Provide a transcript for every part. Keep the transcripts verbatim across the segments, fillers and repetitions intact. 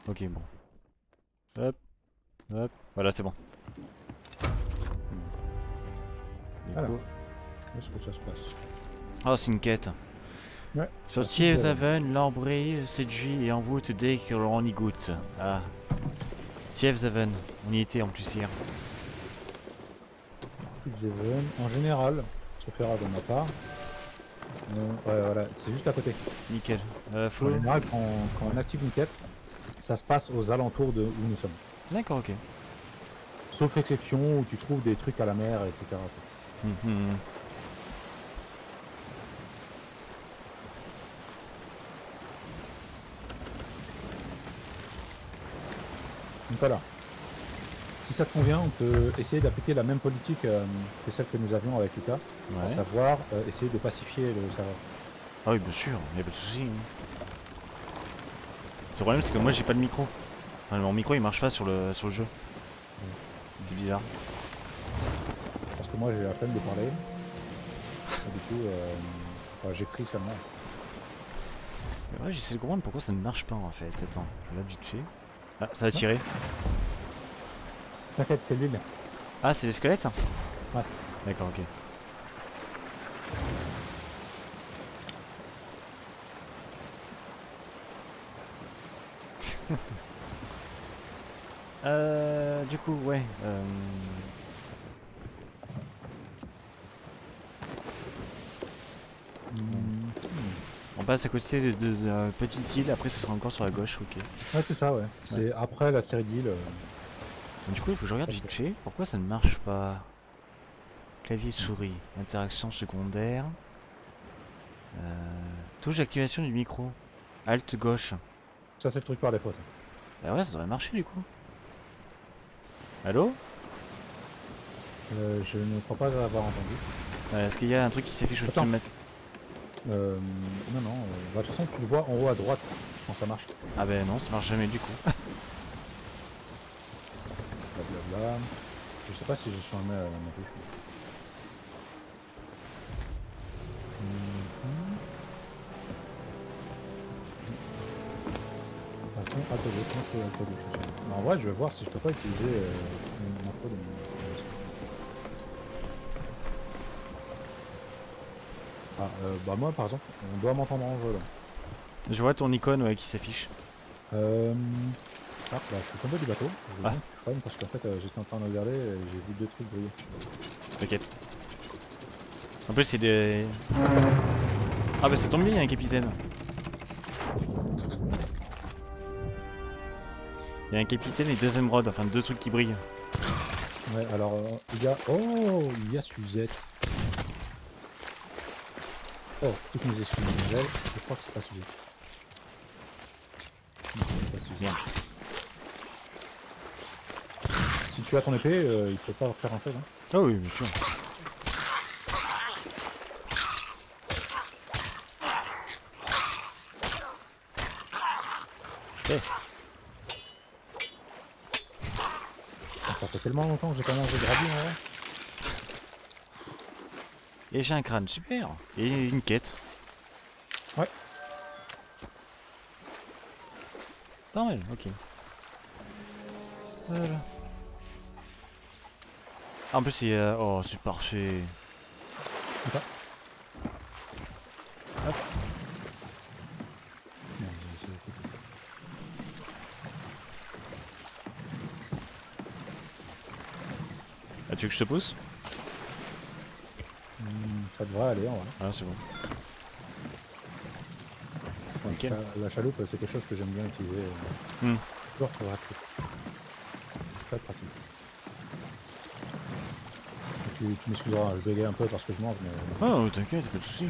Ok, bon. Hop, hop, voilà, c'est bon. Du Alors, coup... où est-ce que ça se passe? Oh, c'est une quête. Ouais. Sur Thieveshaven. Thieveshaven, l'or brille, séduit et envoûte dès que l'on y goûte. Ah. Thieveshaven, on y était en plus hier. Thieveshaven. En général, sauf erreur de ma part, on- ouais, voilà, c'est juste à côté. Nickel. Euh, En faut... général, quand, quand on active une quête, ça se passe aux alentours de où nous sommes. D'accord, ok. Sauf exception où tu trouves des trucs à la mer, et cetera. Hum, hum, hum. Donc voilà. Si ça te convient, on peut essayer d'appliquer la même politique euh, que celle que nous avions avec Lucas, à Ouais. savoir euh, essayer de pacifier le serveur. Ah oui, bien sûr, y a pas de souci. Le problème, c'est que moi j'ai pas de micro. Enfin, mon micro il marche pas sur le, sur le jeu. C'est bizarre. Parce que moi j'ai la peine de parler. Et du coup, euh, enfin, j'écris seulement. Mais ouais, j'essaie de comprendre pourquoi ça ne marche pas en fait. Attends, je regarde vite fait. Ah, ça a tiré. T'inquiète, c'est l'île. Ah, c'est les squelettes? Ouais. D'accord, ok. euh, du coup, ouais. Euh... Hmm. On passe à côté de, de, de la petite île, après ça sera encore sur la gauche, ok. Ouais, c'est ça, ouais. C'est après la série d'îles. euh, Du coup, il faut que je regarde vite fait. Pourquoi ça ne marche pas? Clavier souris, interaction secondaire. Euh... Touche d'activation du micro. Alt gauche. Ça, c'est le truc par défaut, ça. Bah ouais, ça devrait marcher du coup. Allô? Euh, je ne crois pas avoir entendu. euh, Est-ce qu'il y a un truc qui s'affiche au-dessus de ma... Euh, non, non. euh, bah, de toute façon, tu le vois en haut à droite quand ça marche. Ah bah non, ça marche jamais du coup. Blablabla. Je sais pas si je changé euh, ma touche. Mhm. Attention, alt gauche, non, c'est alt gauche aussi. Mais en vrai, je vais voir si je peux pas utiliser euh, une info de mon. Ah, euh, bah moi par exemple, on doit m'entendre en jeu là. Je vois ton icône ouais, qui s'affiche. Euh... Ah, bah je suis tombé du bateau. Je Ah. ah. Problème parce qu'en fait euh, j'étais en train de regarder et j'ai vu deux trucs briller. T'inquiète. En plus c'est des... Ah bah ça tombe bien, il y a un capitaine. Il y a un capitaine et deux émeraudes, enfin deux trucs qui brillent. Ouais, alors euh, il y a... Oh, il y a Suzette. Oh, toutes mes excuses, mademoiselle. Je crois que c'est pas Suzette. Non, c'est pas Suzette. Bien. Si tu as ton épée, euh, il peut pas faire un fait. Hein. Ah oui, bien sûr. Okay. Ça fait tellement longtemps que j'ai pas mangé de radis en vrai. Et j'ai un crâne, super. Et une quête. Ouais. Pas mal, ok. Voilà. Ah, en plus c'est... Euh... Oh, c'est parfait. Okay. Hop. Ah, tu veux que je te pousse? Mmh, ça devrait aller en vrai. Ah, c'est bon. Ouais, la, la chaloupe, c'est quelque chose que j'aime bien utiliser. Euh, mm. Toujours très pratique. Très pratique. Tu, tu m'excuseras, je bégaye un peu parce que je mange, mais... Oh, t'inquiète, pas de soucis.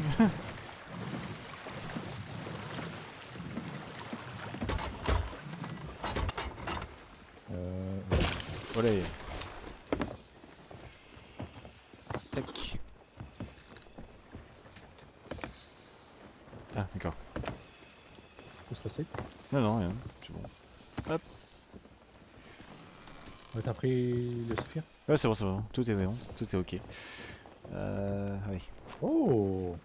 euh... Voilà. Tac. Ah, d'accord. Tout stressé. Non, non, rien. C'est bon. Hop. Ouais, t'as pris le saphir? Ouais, c'est bon, c'est bon. Tout est bon. Tout est ok. Euh... Oui. Oh,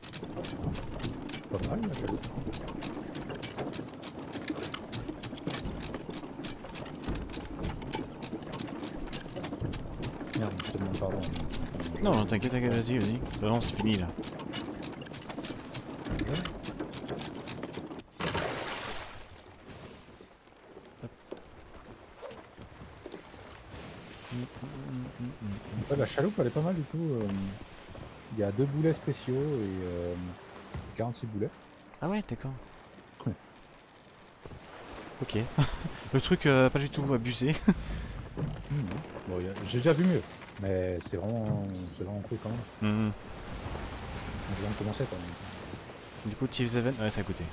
pas mal la chaloupe. Merde, je te demande pardon. Non, non, t'inquiète, t'inquiète, vas-y, vas-y. Bah non, c'est fini là. Ouais, la chaloupe elle est pas mal du coup. euh, Il y a deux boulets spéciaux et euh, quarante-six boulets. Ah ouais, d'accord. Ouais. Ok. Le truc euh, pas du tout abusé. Mmh. Bon, y a- j'ai déjà vu mieux, mais c'est vraiment, c'est vraiment cool quand même. Mhm. On vient de commencer quand même. Du coup, Thieves Haven, ouais, ça a coûté.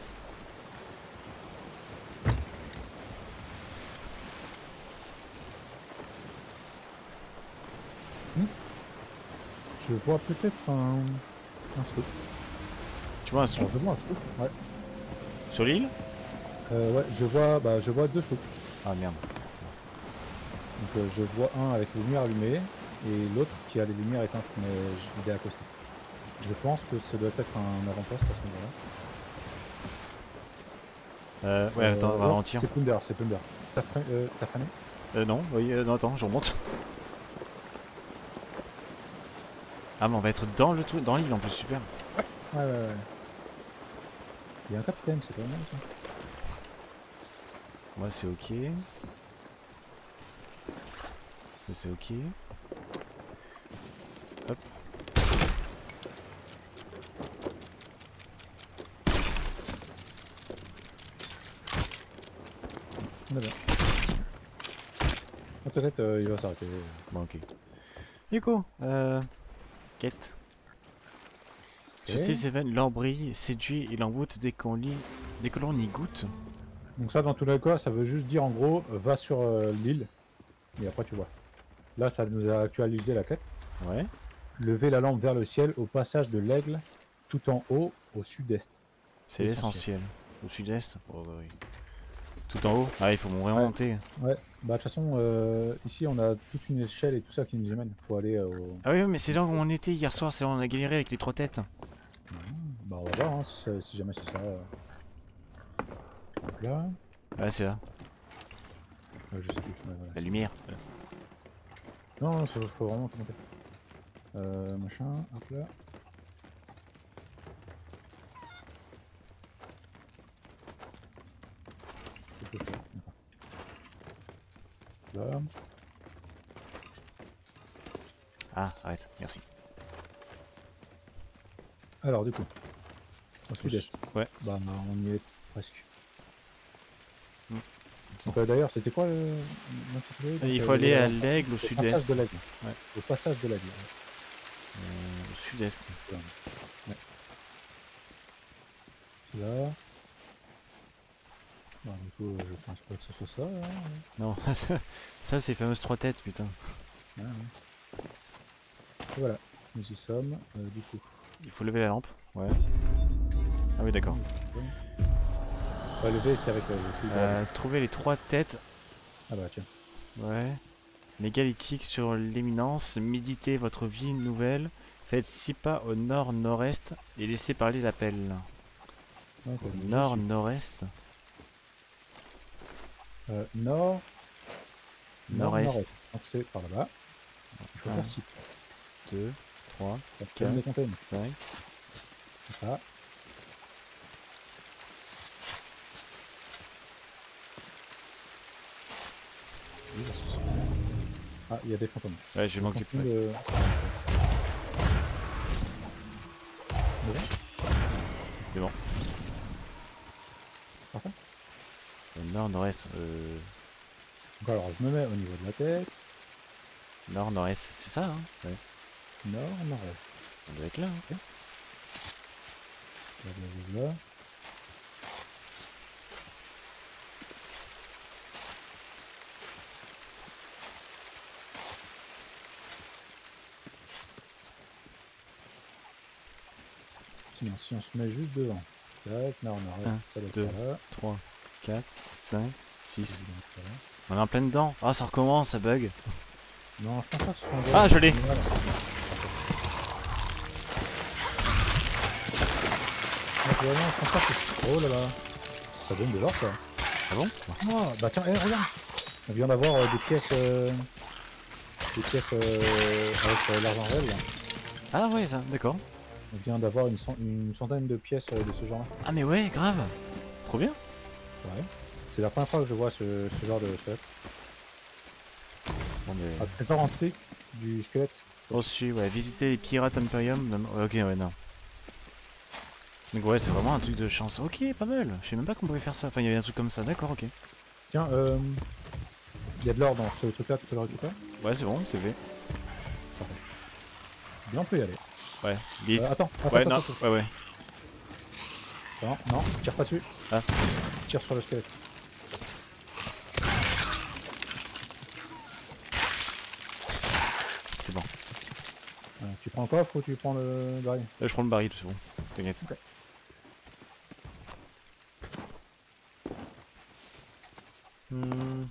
Je vois peut-être un, un scoop. Tu vois un sou Alors, je vois un scoop. Ouais. sur l'île? Euh, ouais, je vois, bah, je vois deux scoops. Ah merde. Donc euh, je vois un avec les lumières allumées et l'autre qui a les lumières éteintes, mais je- il est à côté. Je pense que ça doit être un avant-poste à ce moment-là. Euh, ouais, attends, on va ouais, ralentir. c'est Plunder, c'est Plunder. T'as fre- euh, t'as freiné? Euh, non, oui, euh, non, attends, je remonte. Ah, mais on va être dans le truc, dans l'île en plus, super. Ouais, ouais, ouais. Il y a un capitaine, c'est pas mal ça. Moi, c'est ok. Ça, c'est ok. Hop. On est bien. Ah, peut-être euh, il va s'arrêter. Bon, ok. Du coup, euh. Quête. Sur Ok. Thieves Haven, l'or brille, séduit et l'envoûte dès qu'on lit. Dès que l'on y goûte. Donc ça, dans tous les cas, ça veut juste dire en gros, euh, va sur euh, l'île et après tu vois. Là, ça nous a actualisé la quête. Ouais. Lever la lampe vers le ciel au passage de l'aigle, tout en haut, au sud-est. C'est l'essentiel. Au sud-est. Oh, bah oui. Tout en haut. Ah, il faut Ouais. remonter. Ouais, bah de toute façon, euh, ici on a toute une échelle et tout ça qui nous amène. Faut aller euh, au. Ah oui, oui, mais c'est là où on était hier soir, c'est là où on a galéré avec les trois têtes. Bah on va voir hein, si, ça- si jamais c'est ça. euh. Donc là, Ouais, c'est là. ouais, je sais plus. Ouais, voilà, La c'est- lumière. Non, non, faut, faut vraiment monter. Euh, machin, hop là. Je peux faire, d'accord. Là. Ah, arrête, merci. Alors du coup, au sud-est. Ouais. Bah on y est presque. Hmm. Donc, euh, d'ailleurs, c'était quoi le l'intitulé? Il Donc, faut euh, aller à le- l'aigle au Au passage sud-est. de l'aigle. Ouais. Au passage de l'aigle. Euh, au sud-est. Ouais. Là. Bah, du coup, euh, je pense pas que ce soit ça. Hein. Non, ça, ça, c'est les fameuses trois têtes, putain. Ah, ouais. Et voilà, nous y sommes. Euh, du coup, Il faut lever la lampe. Ouais. Ah oui, d'accord. on va lever, c'est avec euh, le plus Euh, trouver les trois têtes. Ah bah tiens. Ouais. Mégalithique sur l'éminence. Méditez votre vie nouvelle. Faites six pas au nord-nord-est et laissez parler l'appel. Donc, euh, dessus. Nord-nord-est. Euh, nord. Nord-est. Donc c'est par là-bas. Il faut Un. faire six. deux, trois, Quelle quatre. mécontaine. cinq. C'est ça. Oui, bah, c'est ça. Ah, il y a des fantômes. Ouais, je vais m'occuper. Continue de- Voilà. C'est bon. Parfait. Euh, Nord, nord-est. Euh... Donc alors, je me mets au niveau de la tête. Nord, nord-est. C'est ça, hein? Ouais. Nord, nord-est. On doit être là. Hein. Blablabla. Sinon, si on se met juste devant. Tac, nord, Un, nord-est, ça doit deux. être par là. trois, quatre, cinq, six. Évidemment, par là. On est en plein dedans. Ah, ça recommence, ça bug. Non, je pense pas que ce soit un Ah, je l'ai. Voilà. Ah, vraiment, je pense pas que ce- Oh là là. Ça donne de l'or, ça. Ah bon? Ah, bah tiens, eh, regarde. On vient d'avoir euh, des pièces. Euh... des pièces euh, avec euh, l'argent réel là. Ah ouais, ça, d'accord. On vient d'avoir une, cent- une centaine de pièces euh, de ce genre là. Ah mais ouais, grave. Trop bien. Ouais. C'est la première fois que je vois ce, ce genre de squelette. Bon, mais... Un trésor antique du squelette. Reçu, ouais. Visiter les pirates Imperium. même- ouais, ok, ouais, non. Donc ouais, c'est vraiment un truc de chance. Ok, pas mal. Je sais même pas qu'on pouvait faire ça. Enfin, il y avait un truc comme ça, d'accord, ok. Tiens, euh, il y a de l'or dans ce truc là, tu peux le récupérer? Ouais, c'est bon, c'est fait. Bien, on peut y aller. Ouais, vite. Euh, attends, attends, ouais, attends, non, attends. ouais, ouais. Non, non, tire pas dessus. Ah. Tire sur le squelette. C'est bon. Euh, tu prends le coffre ou tu prends le baril? Là, je prends le baril, c'est bon. T'inquiète. Ok. Hmm.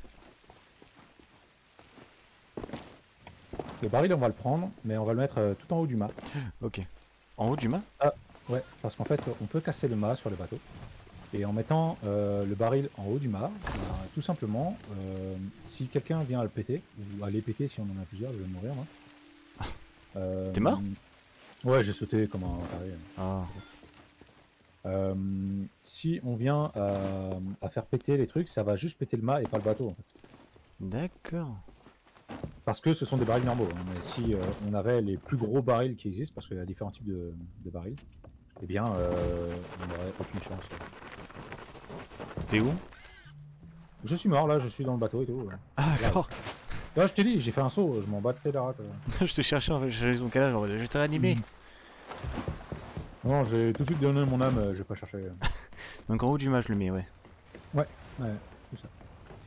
Le baril, on va le prendre, mais on va le mettre euh, tout en haut du mât. Ok. En haut du mât? Ouais, parce qu'en fait, on peut casser le mât sur les bateaux. Et en mettant euh, le baril en haut du mât, bah, tout simplement, euh, si quelqu'un vient à le péter, ou à les péter si on en a plusieurs, je vais mourir moi. Euh, T'es mort? Ouais, j'ai sauté comme un taré. Ah. Euh, si on vient à, à faire péter les trucs, ça va juste péter le mât et pas le bateau en fait. D'accord. Parce que ce sont des barils normaux. Hein, mais si euh, on avait les plus gros barils qui existent, parce qu'il y a différents types de, de barils, eh bien, euh, on n'aurait aucune chance. T'es où? Je suis mort là, je suis dans le bateau et tout. Ouais. Ah, d'accord. Là, je t'ai dit, j'ai fait un saut, je m'en battais la rate. euh. Je te cherchais en fait, je cherchais ton calage, en fait. Je t'ai réanimé. Non, j'ai tout de suite donné mon âme, euh, j'ai pas cherché. euh. Donc en haut du mât, je le mets, ouais. Ouais, tout ça.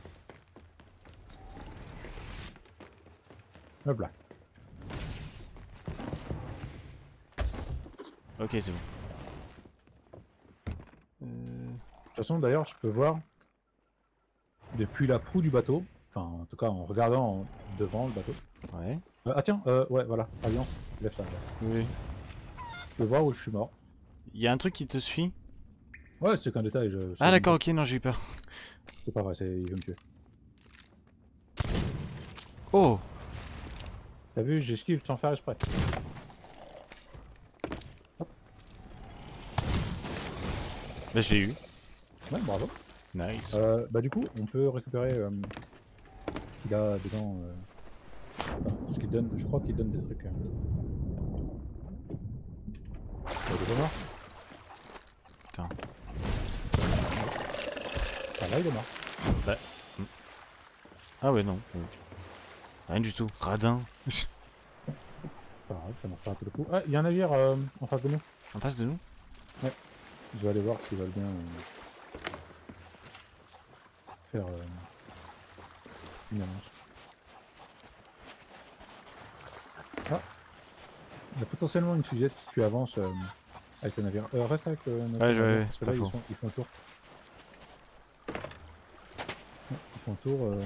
Hop là. Ok, c'est bon. Euh... De toute façon, d'ailleurs, je peux voir depuis la proue du bateau, enfin, en tout cas en regardant en- devant le bateau. Ouais. Euh, ah tiens, euh, ouais, voilà, Alliance, lève ça. Là. Oui. Je peux voir où je suis mort. Il y a un truc qui te suit? Ouais, c'est qu'un détail. Je, Ah d'accord, ok, non, j'ai eu peur. C'est pas vrai, c'est... il veut me tuer. Oh! T'as vu, j'esquive sans faire exprès. Bah je l'ai eu. Ouais, bravo. Nice. Euh, bah du coup, on peut récupérer euh, ce qu'il a dedans. Euh, enfin, ce qu'il donne, je crois qu'il donne des trucs. Euh... Il est pas mort. Putain. Ah là, il est mort. Bah... hmm. Ah ouais, non. Ouais. Rien du tout. Radin. Pas grave, ça marche pas un peu le coup. Ah, il y a un navire euh, en face de nous. En face de nous? Je vais aller voir s'ils veulent bien euh, faire euh, une annonce. Ah, il y a potentiellement une sujette si tu avances euh, avec le navire. Euh, reste avec le navire, Ouais, je- ouais, parce que pas là ils, faux. sont, ils font le tour. Ouais, ils font le tour. Euh...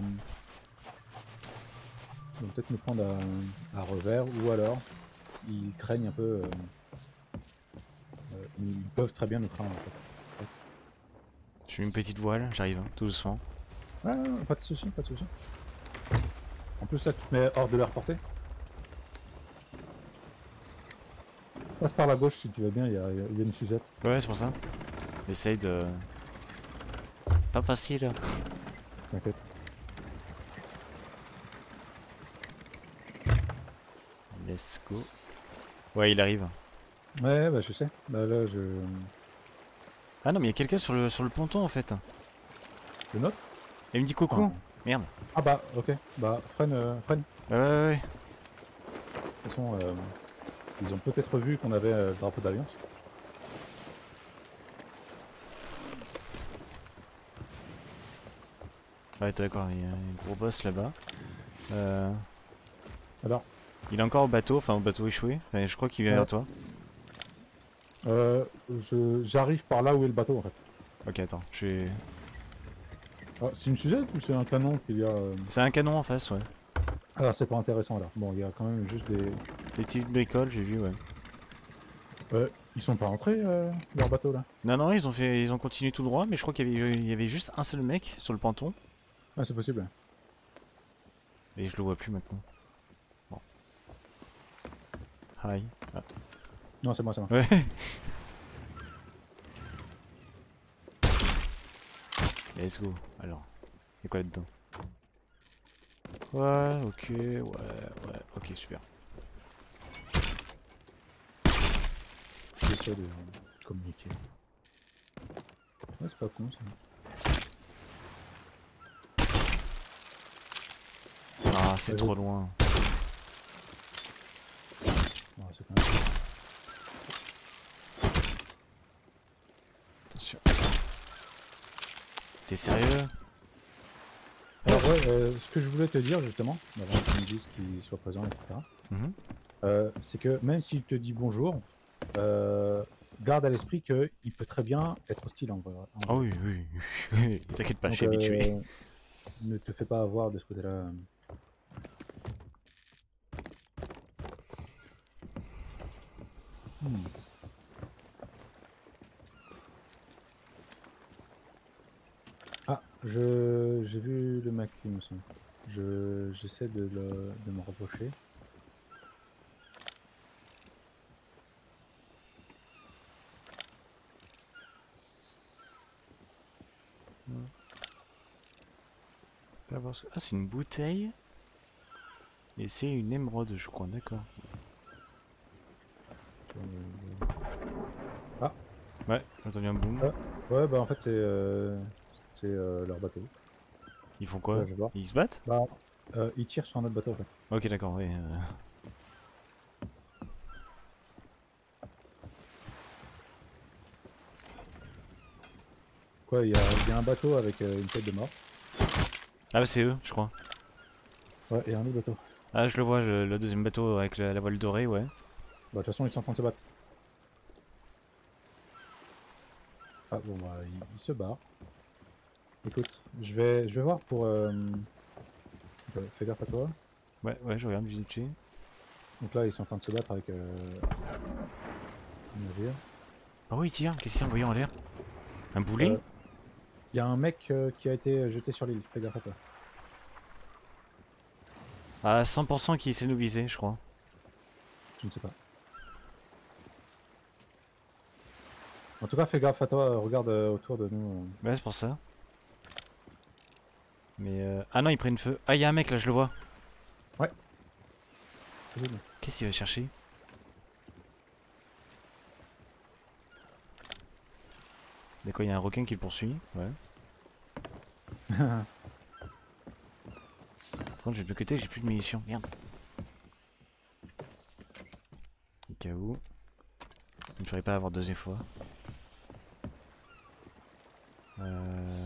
Ils vont peut-être nous prendre à, à revers ou alors ils craignent un peu. Euh, euh, ils peuvent très bien nous craindre en fait. Je fais une petite voile, j'arrive, hein, tout doucement. Ah, pas de soucis, pas de soucis. En plus là tu te mets hors de leur portée. Passe par la gauche si tu veux bien, il y a, il y a une Suzette. Ouais, c'est pour ça. Essaye de... Pas facile. T'inquiète. Let's go. Ouais, il arrive. Ouais, bah je sais. Bah là je... Ah non, mais il y a quelqu'un sur le, sur le ponton en fait. Je note. Il me dit coucou. Enfin, Merde. Ah bah ok. Bah freine, euh, freine. Ouais, ouais, ouais. De toute façon, euh, ils ont peut-être vu qu'on avait euh, le drapeau d'Alliance. Ouais, t'es d'accord, il y a un gros boss là-bas. Euh... Alors, Il est encore au bateau, enfin au bateau échoué. Enfin, je crois qu'il vient Ouais. vers toi. euh, je- j'arrive par là où est le bateau en fait. Ok, attends, je vais... Ah, c'est une Suzette ou c'est un canon qu'il y a euh... C'est un canon en face, ouais. Ah, c'est pas intéressant là. Bon, il y a quand même juste des... Des petites bricoles, j'ai vu, ouais. Euh, ils sont pas entrés, euh, leur bateau là? Non, non, ils ont fait, ils ont continué tout droit, mais je crois qu'il y avait, il y avait juste un seul mec sur le ponton. Ah, c'est possible. Et je le vois plus maintenant. Hi. Ah. Non, c'est moi, c'est moi. Ouais. Let's go. Alors, y'a quoi là-dedans? Ouais, ok, ouais, ouais, ok, super. J'essaie de communiquer. Ouais, c'est pas con ça. Ah, c'est Ouais, trop je- loin. Ouais, c'est quand même... Attention. T'es sérieux? Alors ouais, euh, ce que je voulais te dire justement, avant que tu me dises qu'il soit présent, et cetera. Mhm. Euh, c'est que même s'il te dit bonjour, euh, garde à l'esprit qu'il peut très bien être hostile en vrai. en Oh vrai. oui, oui, oui. T'inquiète pas, je Donc suis habitué. euh, ne te fais pas avoir de ce côté-là. Hmm. Ah, je j'ai vu le mec, il me semble. Je j'essaie de, le, de me rapprocher. Là, voir ce que- Ah, c'est une bouteille. Et c'est une émeraude, je crois, d'accord. Euh, Ah, Ouais, j'ai entendu un boom. ah, ouais, bah en fait c'est euh, c'est euh, leur bateau. Ils font Là, quoi? je vais voir. Ils se battent? Bah, euh, ils tirent sur un autre bateau en fait. Ok, d'accord, oui. euh, Quoi, il y a, il y a un bateau avec euh, une tête de mort. Ah, bah c'est eux, je crois. Ouais, et un autre bateau. Ah, je le vois, je- le deuxième bateau avec la, la voile dorée, ouais. Bah, de toute façon, ils sont en train de se battre. Ah, bon, bah, ils, ils se barrent. Écoute, je vais, je vais voir pour. Euh... ouais, fais gaffe à toi. Ouais, ouais, je regarde, vite dessus. Donc là, ils sont en train de se battre avec euh... un navire. Par où ils tirent? Qu'est-ce qu'ils ont envoyé en l'air? Un boulet? Euh, Il y a un mec euh, qui a été jeté sur l'île, fais gaffe à toi. À cent pour cent qui essaie de nous viser, je crois. Je ne sais pas. En tout cas, fais gaffe à toi, regarde euh, autour de nous. Ouais, c'est pour ça. Mais euh... Ah non, ils prennent feu. Ah, il y a un mec là, je le vois. euh. Ouais. Qu'est-ce qu'il va chercher? D'accord, il y a un requin qui le poursuit. Ouais. Par contre, je vais de côté, j'ai plus de munitions. Merde. Au cas où. Je ne ferai pas avoir deuxième fois. Euh...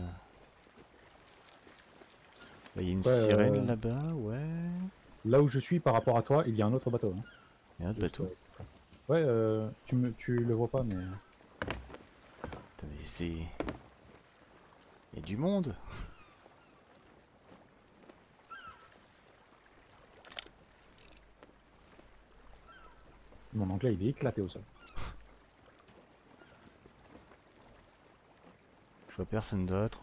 Bah, il y a une Ouais, sirène euh, là-bas, ouais. Là où je suis par rapport à toi, il y a un autre bateau. Hein. Il y a un autre Juste, bateau. euh, Ouais, euh, tu, me, tu le vois pas, mais. Putain, mais c'est... Il y a du monde. Mon anglais, il est éclaté au sol. Je vois personne d'autre.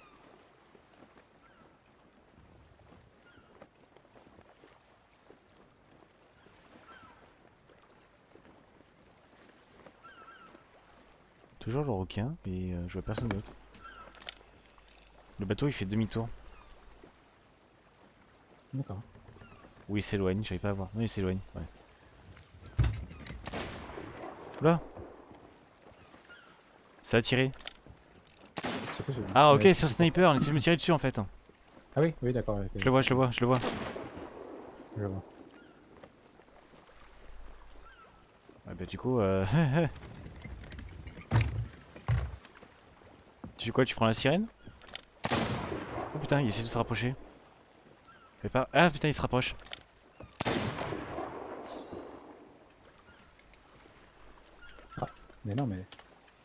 Toujours le requin, mais euh, je vois personne d'autre. Le bateau il fait demi-tour. D'accord. Ou il s'éloigne, j'arrive pas à voir. Non, il s'éloigne, ouais. Oula! Ça a tiré. C'est possible. Ah, ok, Ouais, c'est un sniper, on essaie de me tirer dessus en fait. Ah oui, oui, d'accord. ok. Je le vois, je le vois, je le vois. Je vois. Ouais, bah, du coup, euh... tu fais quoi? Tu prends la sirène? Oh putain, il essaie de se rapprocher. Fais pas. Ah putain, il se rapproche. Mais non, mais.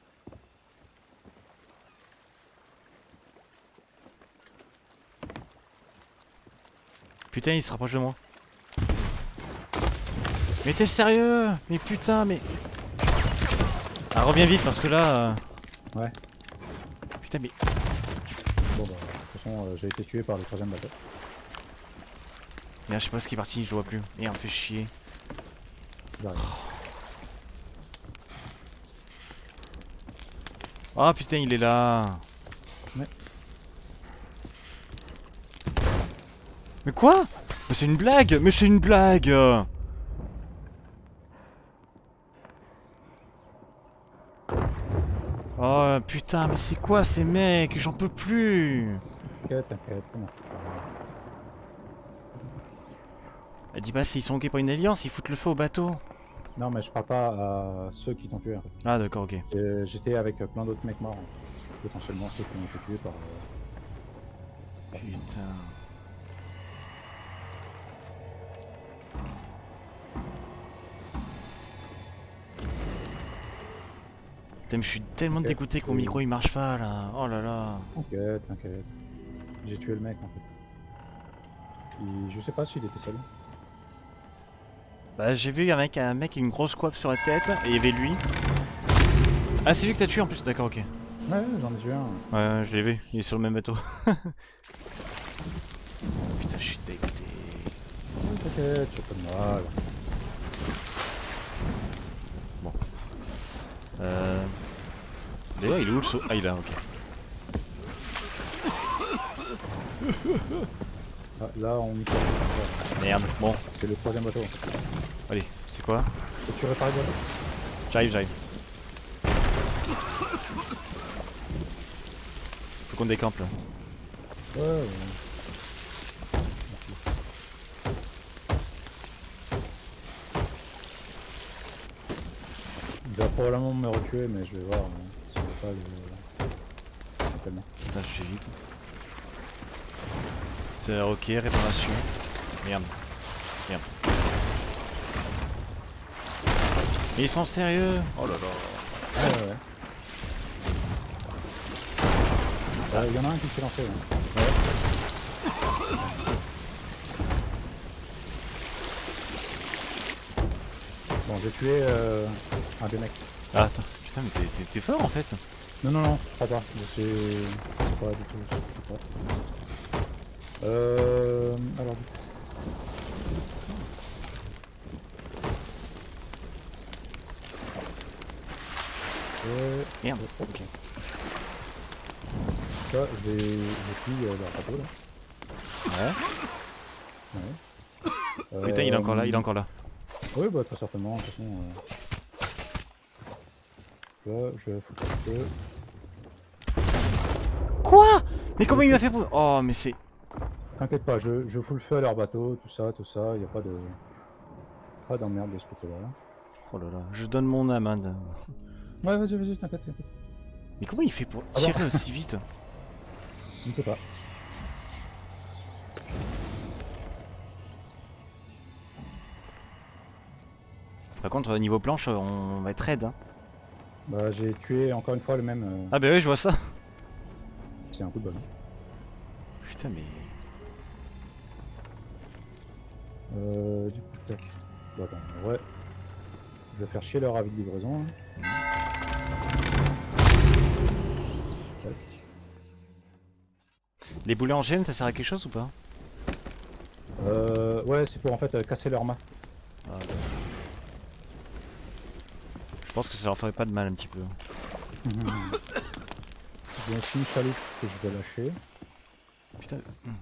Putain, il se rapproche de moi. Mais t'es sérieux? Mais putain, mais... Ah, reviens vite parce que là... euh, Ouais. Putain, mais... Bon, bah, de toute façon, euh, j'ai été tué par le troisième bateau. Merde, je sais pas ce qui est parti, je le vois plus. Merde, fait chier. J'arrive. Oh putain, il est là. Ouais. Mais quoi? Mais c'est une blague! Mais c'est une blague! Oh putain, mais c'est quoi ces mecs? J'en peux plus! T'inquiète, t'inquiète, non. Elle dit pas s'ils sont ok pour une alliance, ils foutent le feu au bateau. Non, mais je parle pas à ceux qui t'ont tué. En fait. Ah d'accord, ok. Euh, J'étais avec plein d'autres mecs morts. Potentiellement ceux qui ont été tués par. Euh... Putain. Putain, mais je suis tellement dégoûté que mon micro il marche pas là. Oh là là. T'inquiète, t'inquiète. J'ai tué le mec en fait. Et je sais pas s'il était seul. Bah j'ai vu un mec, un mec avec une grosse coiffe sur la tête et il y avait lui. Ah c'est lui que t'as tué en plus, d'accord, ok. Ouais, j'en ai tué un. Ouais, je l'ai vu, il est sur le même bateau. Putain, je suis dégoûté. T'inquiète, tu pas de mal. Bon. Euh... D'ailleurs, il est où le saut? Ah, il est là, ok. Ah, là, on y peut. Merde, bon. C'est le troisième bateau. Allez, c'est quoi? Peux-tu réparer le bateau? J'arrive, j'arrive. Faut qu'on décampe là. Ouais, ouais. Il va probablement me retuer, mais je vais voir hein, si je vais pas le. Tellement. Putain, je fais vite. C'est ok, réparation. Merde. Merde. Mais ils sont sérieux? Oh là là. Ouais, ouais. Il euh, y en a un qui s'est lancé. Hein. Ouais. Bon, j'ai tué euh, un des mecs. Ah, attends. Putain, mais t'es fort en fait. Non, non, non, je crois pas. C'est pas du tout. Je sais pas. Euh. Alors, du coup. Euh... Merde, ok. Ça, je vais, je plie euh, leur bateau là. Ouais. Ouais. Euh... Putain, il est encore là, il est encore là. Oui, bah très certainement, de toute façon. Euh... Là, je fous le feu. Quoi? Mais comment il m'a fait pour... Oh, mais c'est... T'inquiète pas, je, je fous le feu à leur bateau, tout ça, tout ça, y a pas de... Pas d'emmerde de ce côté-là. Oh là là, je donne mon âme. Hein. Ouais, vas-y, vas-y, t'inquiète, t'inquiète. Mais comment il fait pour tirer aussi vite? Je ne sais pas. Par contre, niveau planche, on va être raide. Hein. Bah, j'ai tué encore une fois le même. Euh... Ah bah oui, je vois ça. C'est un coup de bol. Putain, mais... Euh, du coup, tac. Bon, attends, ouais. Je vais faire chier leur avis de livraison. Hein. Tac. Les boulets en chaîne, ça sert à quelque chose ou pas? Euh, ouais, c'est pour en fait euh, casser leurs mains. Ah, ouais. Je pense que ça leur ferait pas de mal un petit peu. Mmh. J'ai aussi une chaloupe que je vais lâcher. Putain.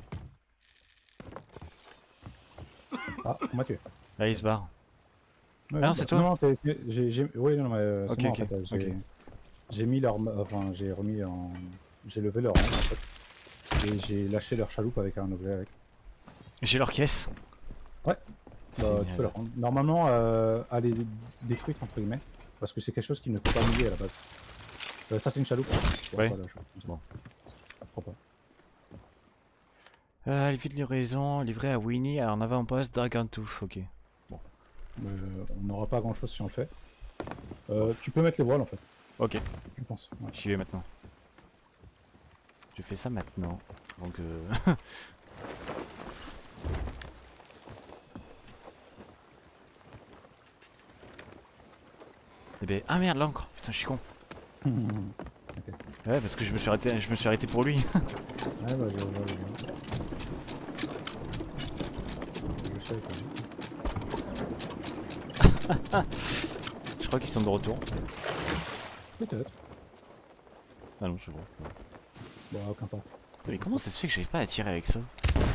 Ah, on m'a tué. Là, il se barre. Ouais, ah non, c'est toi? Non, j'ai... Oui, non, mais euh, c'est okay, moi okay. en fait. J'ai okay. mis leur... Enfin, j'ai remis en... J'ai levé leur arme en fait. Et j'ai lâché leur chaloupe avec un objet avec. J'ai leur caisse. Ouais. Bah, tu peux leur rendre. Normalement, euh, elle est détruite entre guillemets. Parce que c'est quelque chose qu'il ne faut pas mouiller à la base. Euh, ça c'est une chaloupe. Ouais. Pas, là, je... Bon. Je crois pas. Euh, les vies de livraison livrées à Winnie en avant-poste Dragontouf. Ok. Bon. Euh, on n'aura pas grand chose si on le fait. Euh, tu peux mettre les voiles en fait. Ok. Je pense. Ouais. J'y vais maintenant. Je fais ça maintenant. Donc euh... Eh ben... Ah merde, l'encre. Putain, je suis con. Okay. Ouais, parce que je me suis arrêté, je me suis arrêté pour lui. Ouais, bah, je, je, je... je sais, Je crois qu'ils sont de retour. Peut-être. Ah non, je sais pas. Bon, aucun pas. Mais comment ça se fait que j'arrive pas à tirer avec ça?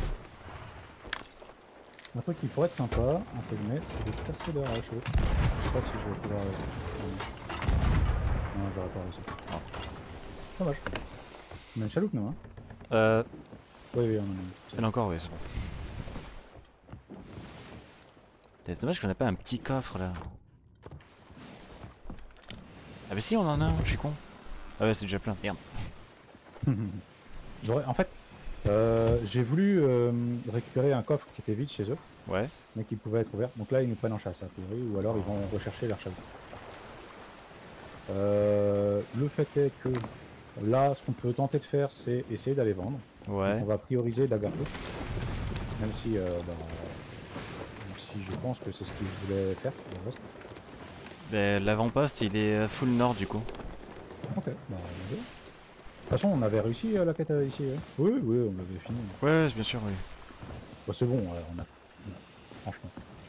Un truc qui pourrait être sympa, entre guillemets, c'est de casser leur à chaud. Je sais pas si je vais pouvoir. Euh... Non, j'aurais pas réussi. Oh. Dommage. On a une chaloupe, non hein? Euh. Oui, oui, on en a une. Elle encore, oui, c'est bon. C'est dommage qu'on a pas un petit coffre là. Ah bah si, on en a un, je suis con. Ah ouais, c'est déjà plein, merde. J'aurais, en fait, euh, j'ai voulu euh, récupérer un coffre qui était vide chez eux, Ouais. mais qui pouvait être ouvert. Donc là, ils nous prennent en chasse, a priori, ou alors ils vont rechercher leur chaloupe. Euh, le fait est que là, ce qu'on peut tenter de faire, c'est essayer d'aller vendre. Ouais. Donc on va prioriser Dagartooth, même si, euh, bah, même si je pense que c'est ce qu'ils voulaient faire pour le reste. Bah, l'avant-poste il est full nord du coup. Ok, bah, bien. De toute façon, on avait réussi euh, la quête euh, ici. Hein. Oui, oui, on avait fini. Ouais, ouais, bien sûr, oui. Bah, c'est bon, euh, on a. Franchement.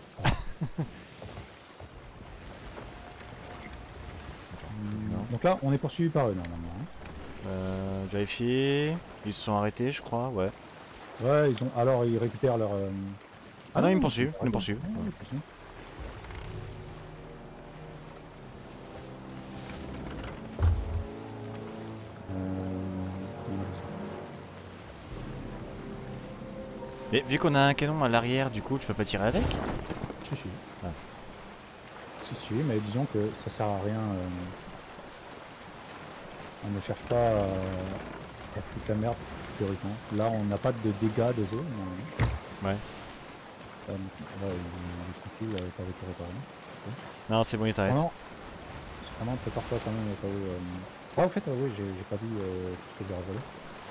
Non. Donc là, on est poursuivi par eux normalement. Hein. Euh, vérifier. Ils se sont arrêtés, je crois, ouais. Ouais, ils ont. Alors, ils récupèrent leur. Euh... Ah, non, ils me poursuivent, ils me poursuivent. Ah, ils poursuivent. Mais vu qu'on a un canon à l'arrière, du coup, tu peux pas tirer avec? Si, si. Ah. Si, si, mais disons que ça sert à rien. Euh... On ne cherche pas à, à foutre la merde, théoriquement. Là, on n'a pas de dégâts des eaux. Ouais. Euh, là, il est tranquille avec avec le réparer. Non, c'est bon, ils s'arrêtent. Vraiment, vraiment prépare-toi quand même au cas où. Euh... Ah, au fait, euh, oui, j'ai pas dit euh, tout ce que j'ai révélé.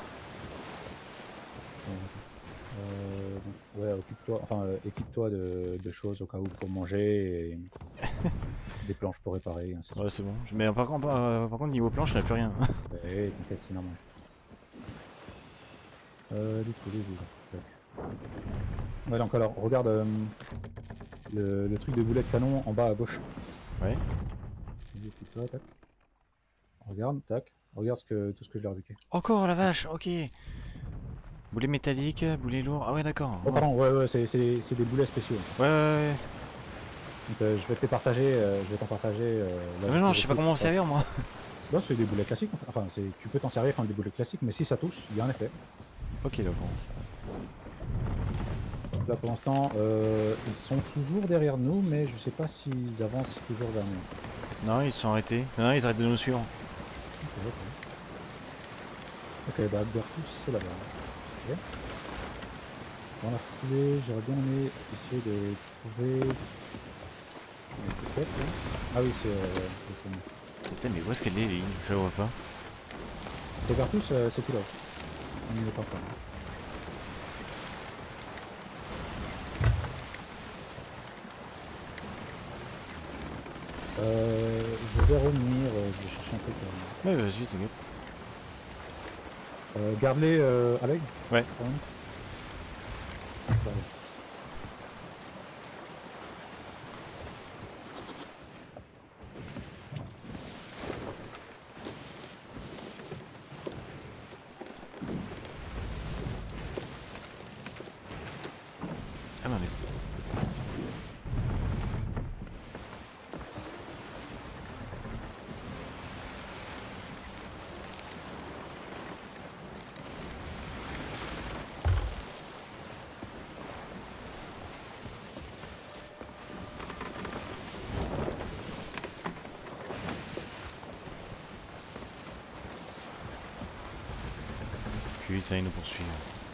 Euh, donc, ouais, occupe-toi, enfin, euh, équipe-toi de, de choses au cas où pour manger et des planches pour réparer. Et ainsi de Ouais, c'est bon. Mais par contre, euh, par contre, niveau planche, on a plus rien. suite. Ouais, t'inquiète, c'est normal. Euh, du coup, du coup, ouais, donc alors, regarde euh, le, le truc de boulet de canon en bas à gauche. Ouais. Équipe-toi, tac. Regarde, tac. Regarde ce que, tout ce que je l'ai rebuqué. Encore la vache, ok. Boulet métallique, boulet lourd. Ah ouais, d'accord. Oh, pardon, ouais, ouais, c'est des boulets spéciaux. Ouais, ouais, ouais. Donc, euh, je vais te les partager, euh, je vais t'en partager. Euh, là, Ah mais non, je sais pas comment m'en servir, moi. Là, c'est des boulets classiques. Enfin, tu peux t'en servir comme des boulets classiques, mais si ça touche, il y a un effet. Ok, d'accord. Donc là, pour l'instant, euh, ils sont toujours derrière nous, mais je sais pas s'ils avancent toujours vers nous. Non, ils se sont arrêtés. Non, ils arrêtent de nous suivre. Ok, ok. Ok, bah, Bertus, c'est là-bas. Okay. Dans la foulée, j'aurais bien aimé essayer de trouver. Ah oui, c'est. Euh, Putain, mais où est-ce qu'elle est, les lignes? Je la vois pas. Les Bertus, euh, c'est tout là. On n'y est pas encore. Euh, je vais revenir, euh, je vais chercher un truc. Euh... Ouais, vas-y, t'inquiète. Euh, Garde-les euh, à l'œil. Ouais. Quand même. Ouais. Ah non, mais... Putain, ils nous poursuivent.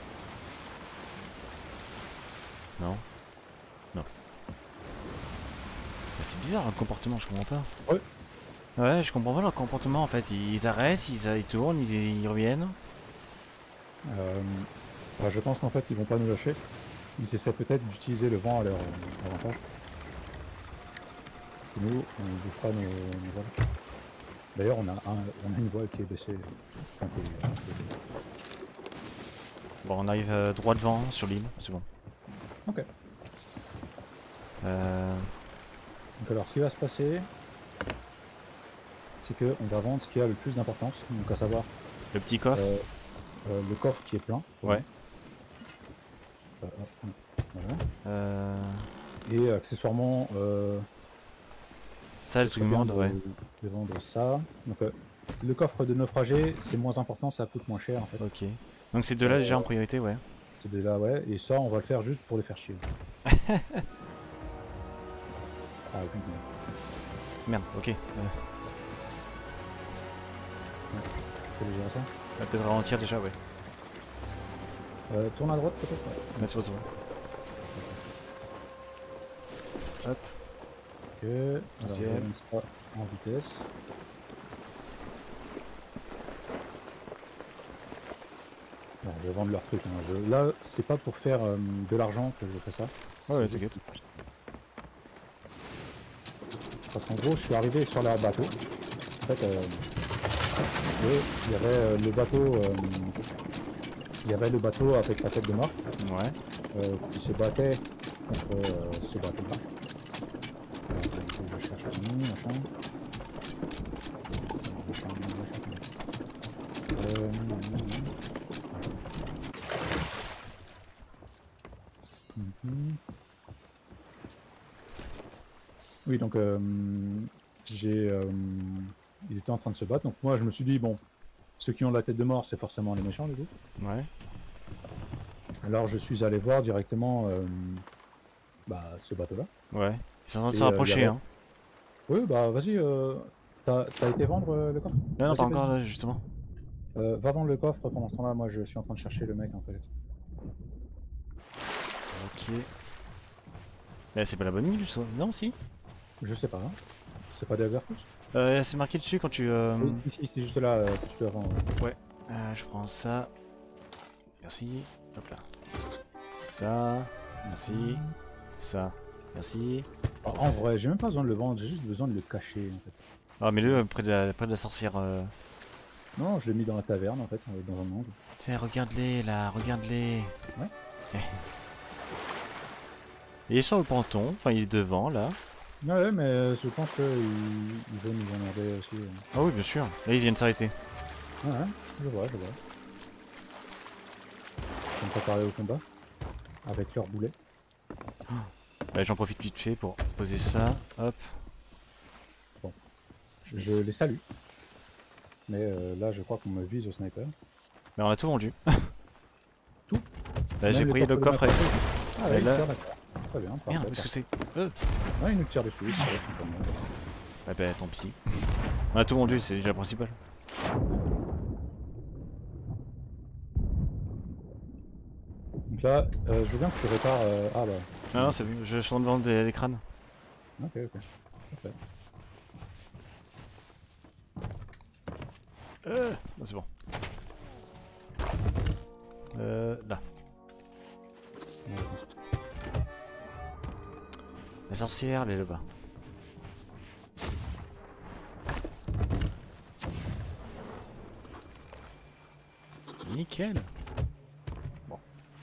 Non? Non. Bah, c'est bizarre leur comportement, je comprends pas. Ouais. Ouais, je comprends pas leur comportement en fait. Ils arrêtent, ils, ils tournent, ils, ils reviennent. Euh, bah, je pense qu'en fait, ils vont pas nous lâcher. Ils essaient peut-être d'utiliser le vent à leur euh, avantage. Et nous, on ne bouge pas nos, nos voiles. D'ailleurs, on, a un, on a une voile qui est baissée. Enfin, qui est, qui est... Bon, on arrive euh, droit devant sur l'île, c'est bon. Ok. Euh... Donc alors ce qui va se passer, c'est qu'on va vendre ce qui a le plus d'importance, donc à savoir Le petit coffre. euh, euh, le coffre qui est plein. Ouais. Euh, hop, voilà. Euh... Et accessoirement, euh, Ça, le ce truc serait bien monde, de, ouais. de vendre ça. Donc euh, le coffre de naufragé, c'est moins important, ça coûte moins cher en fait. Ok. Donc ces deux-là Euh, déjà en priorité, ouais. C'est de là, ouais. Et ça, on va le faire juste pour les faire chier. Ah, oui, oui. Merde, ok. Euh, Faut aller gérer ça. on va peut-être ralentir déjà, ouais. Euh, tourne à droite peut-être. Ouais. Ouais, c'est pas ça. Hop. Ok. Alors, Deuxième. je lance ça en vitesse. Alors, je vais vendre leur truc. Hein. Je... Là, c'est pas pour faire euh, de l'argent que je fais ça. Ouais, ouais, C'est t'inquiète. Parce qu'en gros, je suis arrivé sur leur bateau. En fait, euh, et il y avait euh, le bateau, euh, il y avait le bateau avec la tête de mort Ouais. euh, qui se battait contre euh, ce bateau-là. Alors, il faut que je cherche le nom, machin. Machin, machin, machin. Euh, mhm. Oui, donc euh, j'ai, euh, ils étaient en train de se battre. Donc moi, je me suis dit bon, ceux qui ont la tête de mort, c'est forcément les méchants, du coup. Ouais. Alors je suis allé voir directement euh, bah, ce bateau-là. Ouais. Ils sont en train de Et, se euh, rapprocher, il y avait- hein. Oui, bah vas-y, euh, t'as t'as été vendre euh, le coffre? Non, non, Vas-y, pas vas-y. encore là, justement. Euh, va vendre le coffre pendant ce temps-là, moi je suis en train de chercher le mec en fait. Ok. Là, c'est pas la bonne île, ça. Non, si. Je sais pas, hein. C'est pas des Vertus? Euh, c'est marqué dessus quand tu. Euh... Oui, ici, c'est juste là euh, que tu peux vendre. Ouais. Euh, je prends ça. Merci. Hop là. Ça. Merci. Ça. Merci. En, en vrai, j'ai même pas besoin de le vendre, j'ai juste besoin de le cacher en fait. Ah, mais le près de la, près de la sorcière. Euh... Non, je l'ai mis dans la taverne en fait, euh, dans un angle. Tiens, regarde-les là, regarde-les. Ouais. Il est sur le ponton, enfin il est devant là. Ouais, ouais, mais je pense qu'il il veut nous emmerder aussi. euh. Ah oui, bien sûr. Là, ils viennent s'arrêter. Ouais, ouais, je vois, je vois. Je vais me préparer au combat. Avec leur boulet. Bah, j'en profite vite fait pour poser ça. Hop. Je, je les salue. Mais euh, là, je crois qu'on me vise au sniper. Mais on a tout vendu. Tout Bah, j'ai Même les pris le portes de coffre. ma Et... porte. Ah Et ouais, là- il tire, d'accord. Très bien, parfait. Merde, qu'est-ce que c'est euh... Ouais, il nous tire dessus. ça va être complètement. Ah bah tant pis. On a tout vendu, c'est déjà le principal. Donc là, euh, je veux bien que tu répares... euh, Ah bah, Non, non, c'est bon, je suis en train de vendre des, des crânes. ok, ok. Parfait. Euh... non, c'est bon. Euh... Là. Ouais, La sorcière, elle est là-bas. Nickel. Bon.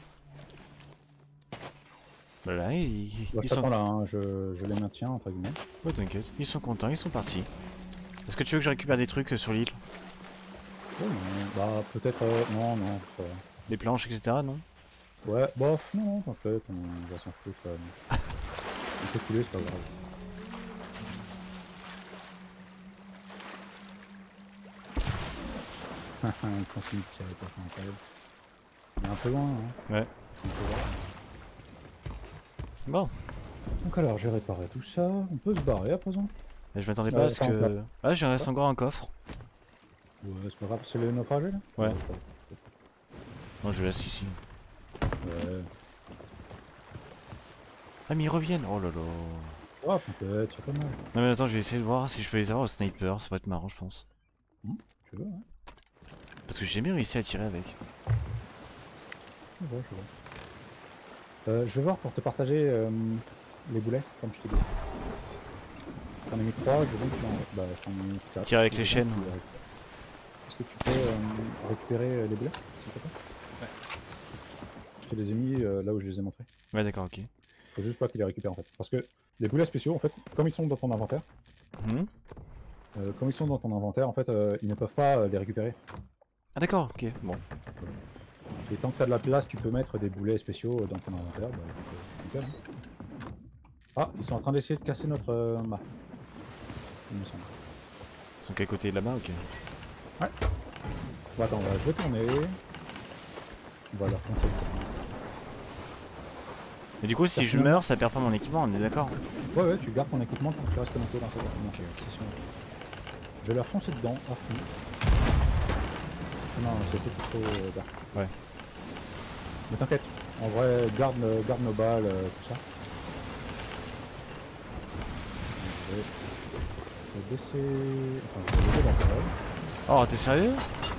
Bah là, ils, Bah, ils je sont... t'attends là, hein, je, je les maintiens entre guillemets. Ouais, t'inquiète, ils sont contents, ils sont partis. Est-ce que tu veux que je récupère des trucs euh, sur l'île? Ouais, mais, bah peut-être... euh, Non, non, ça va. Des planches, et cetera, non? Ouais, bof, non, en fait, on va s'en foutre quand même. On peut couler, c'est pas grave. Il continue de tirer, quoi, c'est incroyable. Il est un peu loin, hein. Ouais. On peut voir. Bon. Donc alors, j'ai réparé tout ça. On peut se barrer à présent. Et je m'attendais Euh, pas à ce attends, que... Ah, j'en reste encore un coffre. Ouais, c'est pas grave, c'est le naufragé là? Ouais. c'est pas- Moi, je laisse ici. Ouais. Ah, mais ils reviennent. Oh là là. Ouais, peut-être, c'est pas mal. Non mais attends, je vais essayer de voir si je peux les avoir au sniper, ça va être marrant je pense. Tu veux, ouais. Parce que j'ai bien réussi à tirer avec. Je vois, je vois. Euh, je vais voir pour te partager euh, les boulets, comme je t'ai dit. J'en ai mis trois, je veux que tu en... Bah, j'en ai mis quatre. Tirer avec les chaînes. Est-ce que tu peux euh, récupérer euh, les boulets, s'il te plaît? Ouais. Je te les ai mis euh, là où je les ai montrés. Ouais d'accord, ok. Faut juste pas qu'il les récupère en fait. Parce que Les boulets spéciaux, en fait, comme ils sont dans ton inventaire, Mhm. euh, comme ils sont dans ton inventaire, en fait, euh, ils ne peuvent pas euh, les récupérer. Ah d'accord, ok, bon. Et tant que tu as de la place, tu peux mettre des boulets spéciaux dans ton inventaire. Bah écoute, euh, nickel, hein. Ah, ils sont en train d'essayer de casser notre euh, mât, il me semble. Ils sont quel côté là-bas, ok. Bon, attends, bah, je vais tourner. On va leur foncer dedans. Mais du coup, si je Personnellement- meurs, ça perd pas mon équipement, on est d'accord? Ouais, ouais, tu gardes ton équipement tant que tu restes connecté dans cette, dans cette session. Je vais leur foncer dedans, à fond. Non, c'est beaucoup trop euh, dark. Ouais. Mais t'inquiète, en vrai, garde, euh, garde nos balles, euh, tout ça. Je vais, je vais baisser... Enfin, je vais baisser l'intérêt. Oh, t'es sérieux?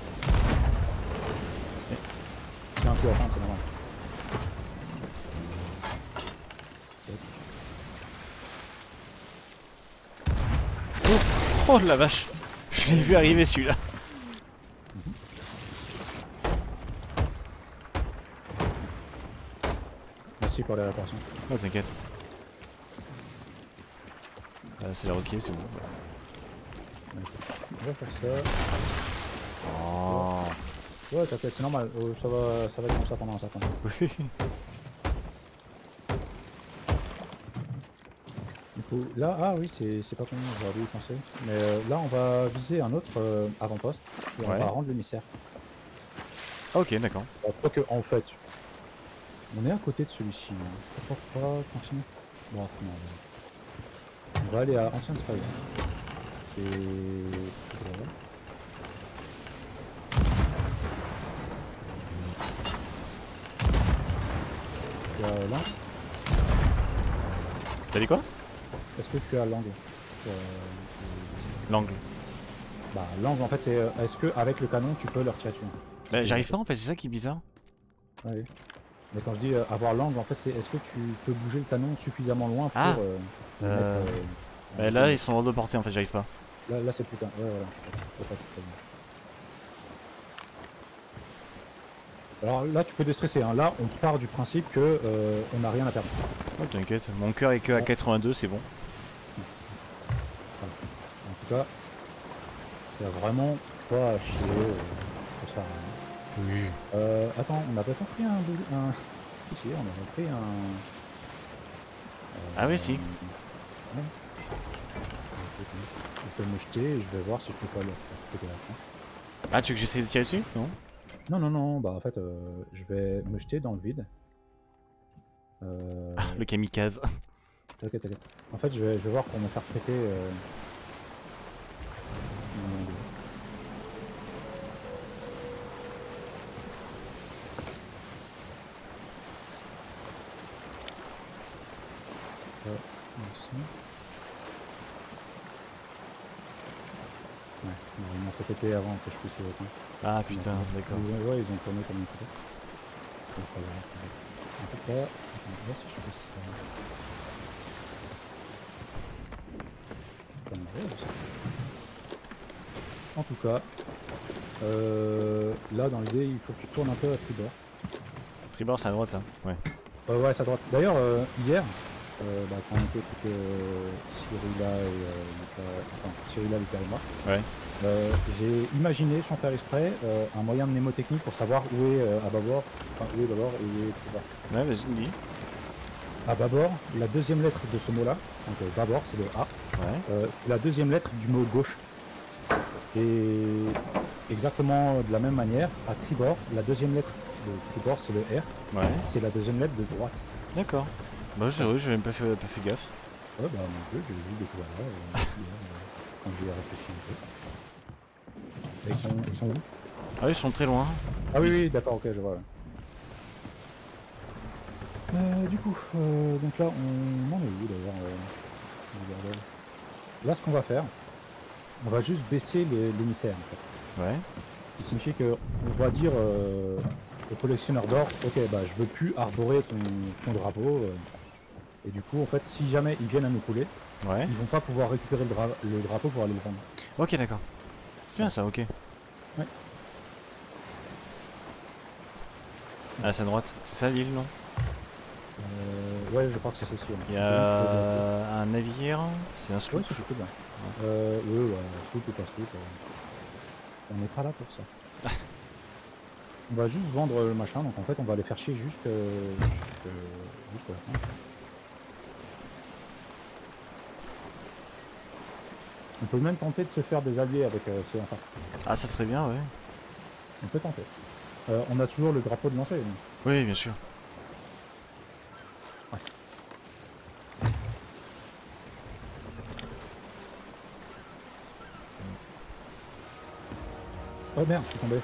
C'est un coup à attendre, c'est normal. Oh la vache! Je l'ai vu arriver celui-là. Merci pour les réparations. Oh, t'inquiète. Ah, c'est ok, c'est bon. On va faire ça. Oh. Ouais, t'inquiète, c'est normal. Euh, ça, va, ça va être comme ça pendant un certain temps. Oui. Du coup, là, ah oui, c'est pas con, j'aurais dû y penser. Mais euh, là, on va viser un autre euh, avant-poste et on Ouais. va rendre l'émissaire. Ok, d'accord. Euh, Quoique, en fait, on est à côté de celui-ci. Hein. Pourquoi pas continuer? Bon, non, non. On va aller à Ancien Spire. C'est... Voilà. Tu as l'angle? T'as dit quoi? Est-ce que tu as l'angle? Euh, L'angle. Bah, l'angle, en fait, c'est euh, est-ce que avec le canon, tu peux leur tirer dessus? Bah, j'arrive pas en fait, c'est ça qui est bizarre. Oui. Mais quand je dis euh, avoir l'angle, en fait, c'est est-ce que tu peux bouger le canon suffisamment loin pour Ah. euh, le Euh, mettre. Euh, Bah, en là, zone. ils sont hors de portée en fait, j'arrive pas. Là, là c'est plus qu'un. Ouais, voilà. Ouais, pas très bien. Alors là, tu peux déstresser. Hein. Là, on part du principe que euh, on n'a rien à perdre. Oh, t'inquiète, mon cœur est que à quatre-vingt-deux, c'est bon. Voilà. En tout cas, c'est vraiment pas à chier. Euh, ça sert à rien. Oui. Euh, attends, on n'avait pas pris un. un... Si, on avait pris un. Euh, Ah oui, si. ouais. Je vais me jeter et je vais voir si je peux pas le faire. Ah, tu veux que j'essaie de tirer dessus? Non. Non, non, non, bah en fait, euh, je vais me jeter dans le vide. Euh... Ah, le kamikaze. T'inquiète, t'inquiète. En fait, je vais, je vais voir pour me faire péter. Euh... mon angle. Euh, ici. Ouais, bon, ils m'ont fait péter avant que je puisse les éteindre. Ah putain, Donc, d'accord. Ouais, ouais, ils ont tourné comme une photo. Donc, c'est pas grave. En tout cas, attends, on va voir si je fais ça. Pas mal, ouais, ça. En tout cas, euh, là dans l'idée, il faut que tu tournes un peu à tribord. Tribord, c'est à droite, hein. Ouais. Euh, ouais, c'est à droite. D'ailleurs, euh, hier, euh, bah, quand on était avec euh, Cyrilla et euh, Lucas, enfin, Cyrilla, Lucas et moi, Ouais. euh, j'ai imaginé, sans faire exprès, euh, un moyen mnémotechnique pour savoir où est euh, à bâbord, enfin où est bâbord et où est tribord. Ouais, vas-y, dis. À bâbord, la deuxième lettre de ce mot-là, donc euh, bâbord c'est le A, Ouais. euh, c'est la deuxième lettre du mot gauche. Et exactement de la même manière, à tribord, la deuxième lettre de tribord c'est le R, Ouais. c'est la deuxième lettre de droite. D'accord. Bah, c'est vrai, j'ai même pas fait, pas fait gaffe. Ouais, bah mon dieu, j'ai vu découvert là, euh, hier, euh, quand j'y ai réfléchi un peu. Et ils sont, ils sont où? Ah, ils sont très loin. Ah oui, Ils- oui, d'accord, ok, je vois. Ouais. Euh, du coup, euh, donc là, on en est où d'ailleurs euh, le bordel. Là, ce qu'on va faire, on va juste baisser les- l'émissaire en fait. Ouais. Ce qui signifie que on va dire euh, au collectionneur d'or, ok, bah je veux plus arborer ton, ton drapeau. euh, et du coup, en fait, si jamais ils viennent à nous couler, Ouais. ils vont pas pouvoir récupérer le, dra le drapeau pour aller le vendre. Ok, d'accord. C'est bien ça, ok. Ouais. Ah, c'est à droite. C'est ça l'île, non? Euh, Ouais, je crois que c'est celle-ci. Ouais. Il y a un navire, c'est un Ouais, sloop. c'est plutôt bien. Euh, ouais, ouais, sloop ou pas sloop. euh, On n'est pas là pour ça. On va juste vendre le machin, donc en fait on va les faire chier jusqu'à jusqu'à jusqu'à la fin. On peut même tenter de se faire des alliés avec euh, ceux en face. Ah, ça serait bien, ouais. On peut tenter. Euh, on a toujours le drapeau de lancer. Donc. Oui, bien sûr. Ouais. Oh merde, je suis tombé.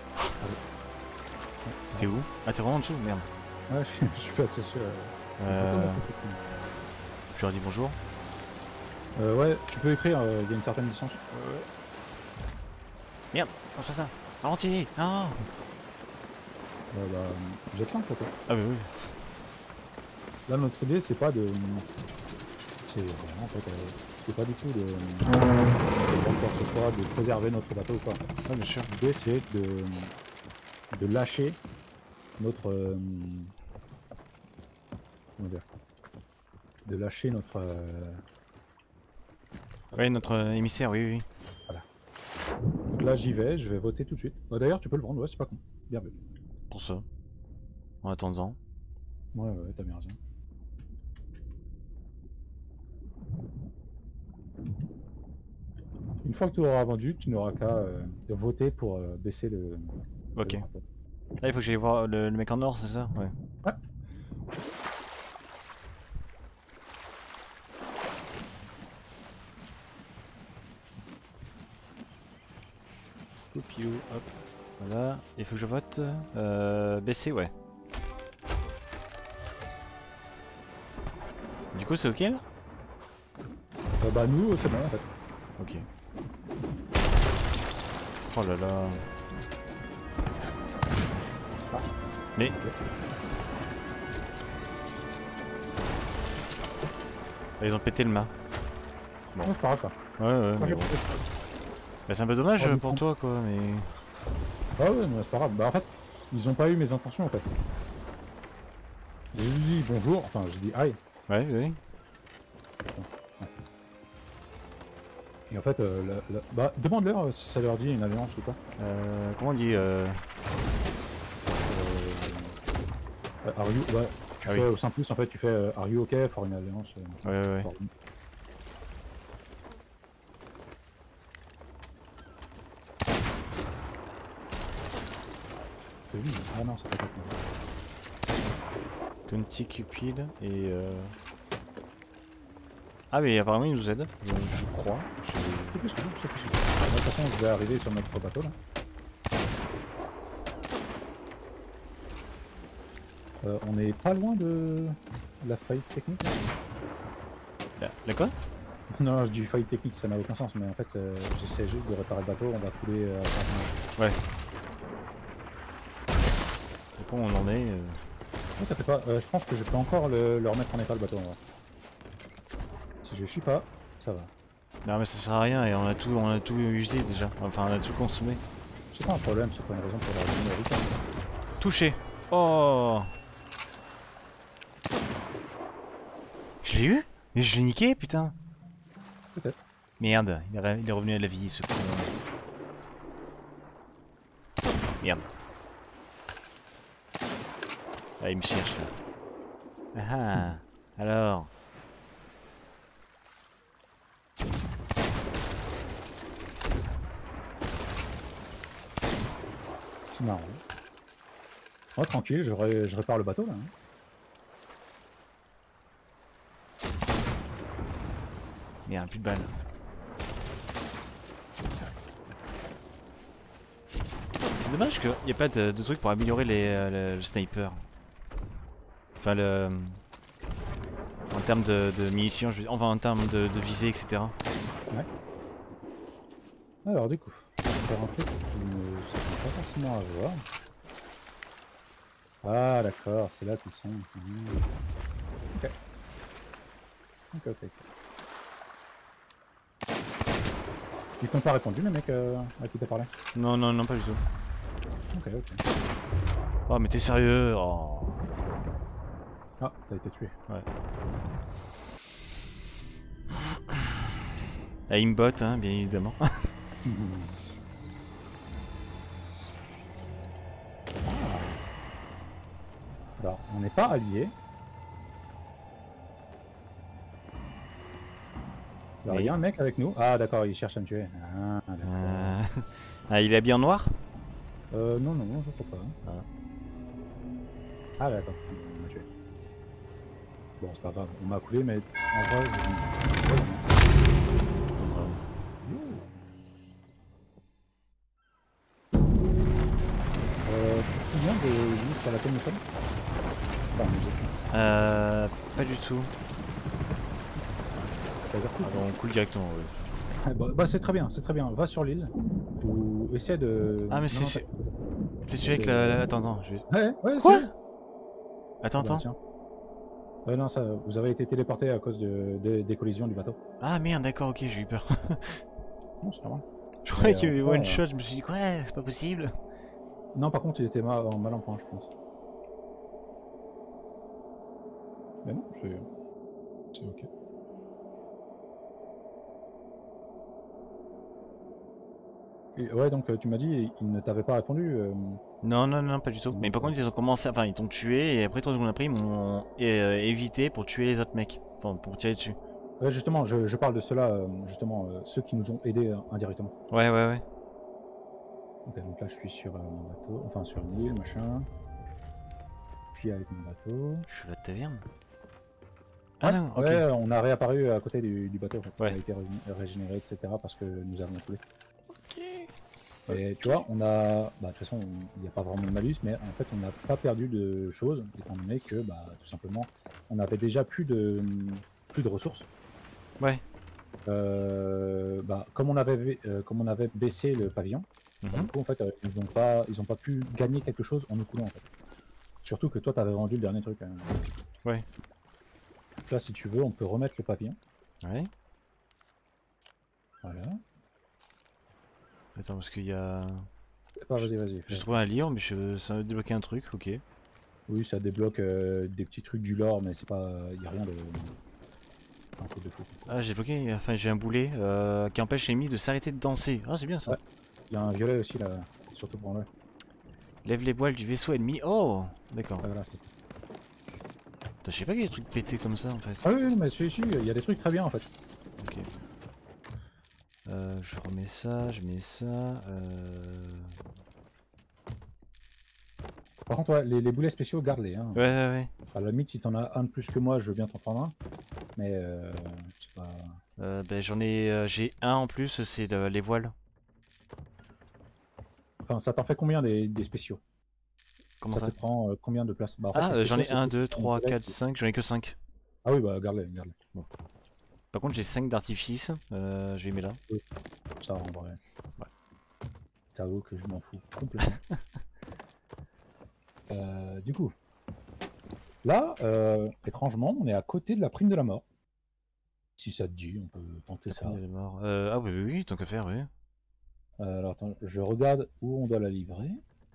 T'es où? Ah, t'es vraiment en dessous? Merde. Ouais, je, je suis passé sur. Euh... Je leur dis bonjour. Euh, ouais, tu peux écrire, il euh, y a une certaine distance. Euh... Merde, on fait ça. Ralenti. Non. Euh, bah, j'ai plein de photos. Ah bah oui. Là, notre idée, c'est pas de. C'est vraiment en fait. Euh, c'est pas du tout de. de vendre quoi que ce soit, de préserver notre bateau ou quoi. Ah, bien sûr. L'idée, c'est de. de lâcher notre. Euh, comment dire? De lâcher notre. Euh, Ouais, notre euh, émissaire, oui, oui. Voilà. Donc là, j'y vais, je vais voter tout de suite. Bah, d'ailleurs, tu peux le vendre, ouais, c'est pas con. Bien vu. Pour ça. En attendant. Ouais, ouais, t'as bien raison. Une fois que tu l'auras vendu, tu n'auras qu'à euh, voter pour euh, baisser le. Ok. le drapeau. Là, il faut que j'aille voir le, le mec en or, c'est ça? Ouais. Ouais. Coupio, hop. Voilà. Il faut que je vote. Euh, baisser, ouais. Du coup, c'est ok là? Euh, bah, nous, c'est bon en fait. Ok. Oh là là. Ah. Mais. Okay. Ils ont pété le mât. Bon. Non, c'est pas grave ça. Ouais, ouais, mais bon. Bah, c'est un peu dommage oh, pour toi, quoi, mais. Ah ouais, mais c'est pas grave. Bah, en fait, ils ont pas eu mes intentions en fait. J'ai juste dit bonjour, enfin, j'ai dit aïe. Ouais, oui. Et en fait, euh, la, la... bah, demande-leur euh, si ça leur dit une alliance ou pas. Euh, comment on dit euh... Euh, are you... Ouais, tu ah fais oui. au simpliste en fait, tu fais euh, are you okay for une alliance. Euh, ouais, ouais, ouais. T'as vu? Ah non, c'est pas ça. Conti Cupid et euh... Ah mais apparemment il nous aide, je, je crois. C'est possible, c'est possible. De toute façon, je vais arriver sur notre bateau là. Euh, on est pas loin de la faillite technique là. La, la quoi? Non, non, je dis faillite technique, ça n'a aucun sens, mais en fait, euh, j'essaie juste de réparer le bateau, on va couler euh, à ouais. Du coup, on en est. Euh... Non, t'inquiète pas, euh, je pense que je peux encore le, le remettre en état le bateau en vrai. Si je chie pas, ça va. Non mais ça sert à rien et on a tout, on a tout usé déjà. Enfin, on a tout consommé. C'est pas un problème, c'est pas une raison pour leur donner le rythme. Touché. Oh. Je l'ai eu? Mais je l'ai niqué, putain. Peut-être. Merde, il est, il est revenu à la vie, ce con. Merde. Ah, il me cherche là. Ah ah. Alors. C'est marrant. Oh, tranquille, je, ré je répare le bateau là. Hein. Merde, plus de balles. C'est dommage qu'il n'y ait pas de, de truc pour améliorer les, euh, le, le sniper. Enfin, le. En termes de, de munitions, je veux dire, enfin en termes de, de visée, et cetera. Ouais. Alors, du coup, on va faire un truc qui ne s'attend pas forcément à voir. Ah, d'accord, c'est là qu'ils sont. Mmh. Ok. Ok, ok, ok. Ils t'ont pas répondu, les mecs euh, à qui t'as parlé? Non, non, non, pas du tout. Ok, ok. Oh, mais t'es sérieux? Oh. Ah, t'as été tué. Ouais. Aimbot, hein, bien évidemment. Alors, on n'est pas alliés. Alors, il y a un mec avec nous. Ah, d'accord, il cherche à me tuer. Ah, d'accord. Euh... ah, il est habillé en noir? Euh, non, non, non, je crois pas. Ah, ah d'accord, on m'a tué. Bon, c'est pas grave, on m'a coulé, mais en vrai, je... Euh, tu te souviens de l'île sur laquelle nous sommes? Enfin, nous étions. Euh... Pas du tout. C'est-à-dire Ah bon, on coule directement, ouais. bah, bah c'est très bien, c'est très bien. Va sur l'île ou essaie de... Ah mais c'est celui... C'est celui avec la... la... Attends, attends, je vais... Ouais, ouais, Quoi? c'est... Attends, Ah bah, attends. tiens. Ouais, non, ça, vous avez été téléporté à cause de, de- des collisions du bateau. Ah merde, d'accord, ok, j'ai eu peur. Non, c'est normal. Je croyais Mais, qu'il y avait euh, one euh, shot, je me suis dit, quoi, c'est pas possible. Non, par contre, il était mal, mal en point, je pense. Mais non, c'est... C'est ok. Et ouais, donc euh, tu m'as dit, il ne t'avait pas répondu. euh, Non, non, non, pas du tout. Mais par contre, ils ont commencé, enfin, ils t'ont tué et après trois secondes après, ils m'ont euh, évité pour tuer les autres mecs. Enfin, pour tirer dessus. Ouais, justement, je, je parle de ceux-là, euh, justement, euh, ceux qui nous ont aidés euh, indirectement. Ouais, ouais, ouais. Ok, donc là, je suis sur euh, mon bateau, enfin sur une île, machin. Puis avec mon bateau. Je suis à la taverne. Ah Ouais, non, ok. ouais, on a réapparu à côté du, du bateau, en fait. Ouais. Il a été régé- régénéré, et cetera, parce que nous avons coulé. Ok. Et tu vois, on a. Bah, de toute façon, il n'y a pas vraiment de malus, mais en fait, on n'a pas perdu de choses, étant donné que, bah, tout simplement, on avait déjà plus de, plus de ressources. Ouais. Euh, bah, comme, on avait, euh, comme on avait baissé le pavillon, Mhm. bah, du coup, en fait, euh, ils n'ont pas, ils ont pas pu gagner quelque chose en nous coulant, en fait. Surtout que toi, tu avais vendu le dernier truc. Hein. Ouais. Donc là, si tu veux, on peut remettre le pavillon. Ouais. Voilà. Attends, parce qu'il y a... Ah, vas-y, vas-y. J'ai fais. trouvé un livre, mais je... ça m'a débloqué un truc, ok. Oui, ça débloque euh, des petits trucs du lore, mais c'est pas, il y a rien de, un truc de fou. Ah, j'ai bloqué, enfin j'ai un boulet euh, qui empêche l'ennemi de s'arrêter de danser. Ah, c'est bien ça. Ouais. Il y a un violet aussi là, surtout pour moi. Lève les voiles du vaisseau ennemi. Oh, d'accord. Ah, voilà, c'est- Je sais pas qu'il y a des trucs pétés comme ça en fait. ah oui, oui, mais si, si, il y a des trucs très bien en fait. Ok. Euh, je remets ça, je mets ça. Euh... Par contre, ouais, les, les boulets spéciaux, garde-les. Hein. Ouais, ouais, ouais. À la limite, si t'en as un de plus que moi, je veux bien t'en prendre un. Mais euh, c'est pas. Euh, ben, j'en ai, euh, j'ai un en plus, c'est euh, les voiles. Enfin, ça t'en fait combien des, des spéciaux? Comment Ça ça, te prend euh, combien de place? Bah, en fait, Ah, les euh, j'en ai spéciaux, un, c'est deux, tout ton trois, collègue quatre, qui- cinq. J'en ai que cinq. Ah oui, bah garde-les, garde-les. Bon. Par contre, j'ai cinq d'artifice. Euh, je les mets là. Ça, en vrai. Ouais. T'avoue que je m'en fous complètement. euh, du coup, là, euh, étrangement, on est à côté de la prime de la mort. Si ça te dit, on peut tenter ça. Elle est morte. Euh, ah oui, oui, oui, tant qu'à faire, oui. Euh, alors attends, je regarde où on doit la livrer.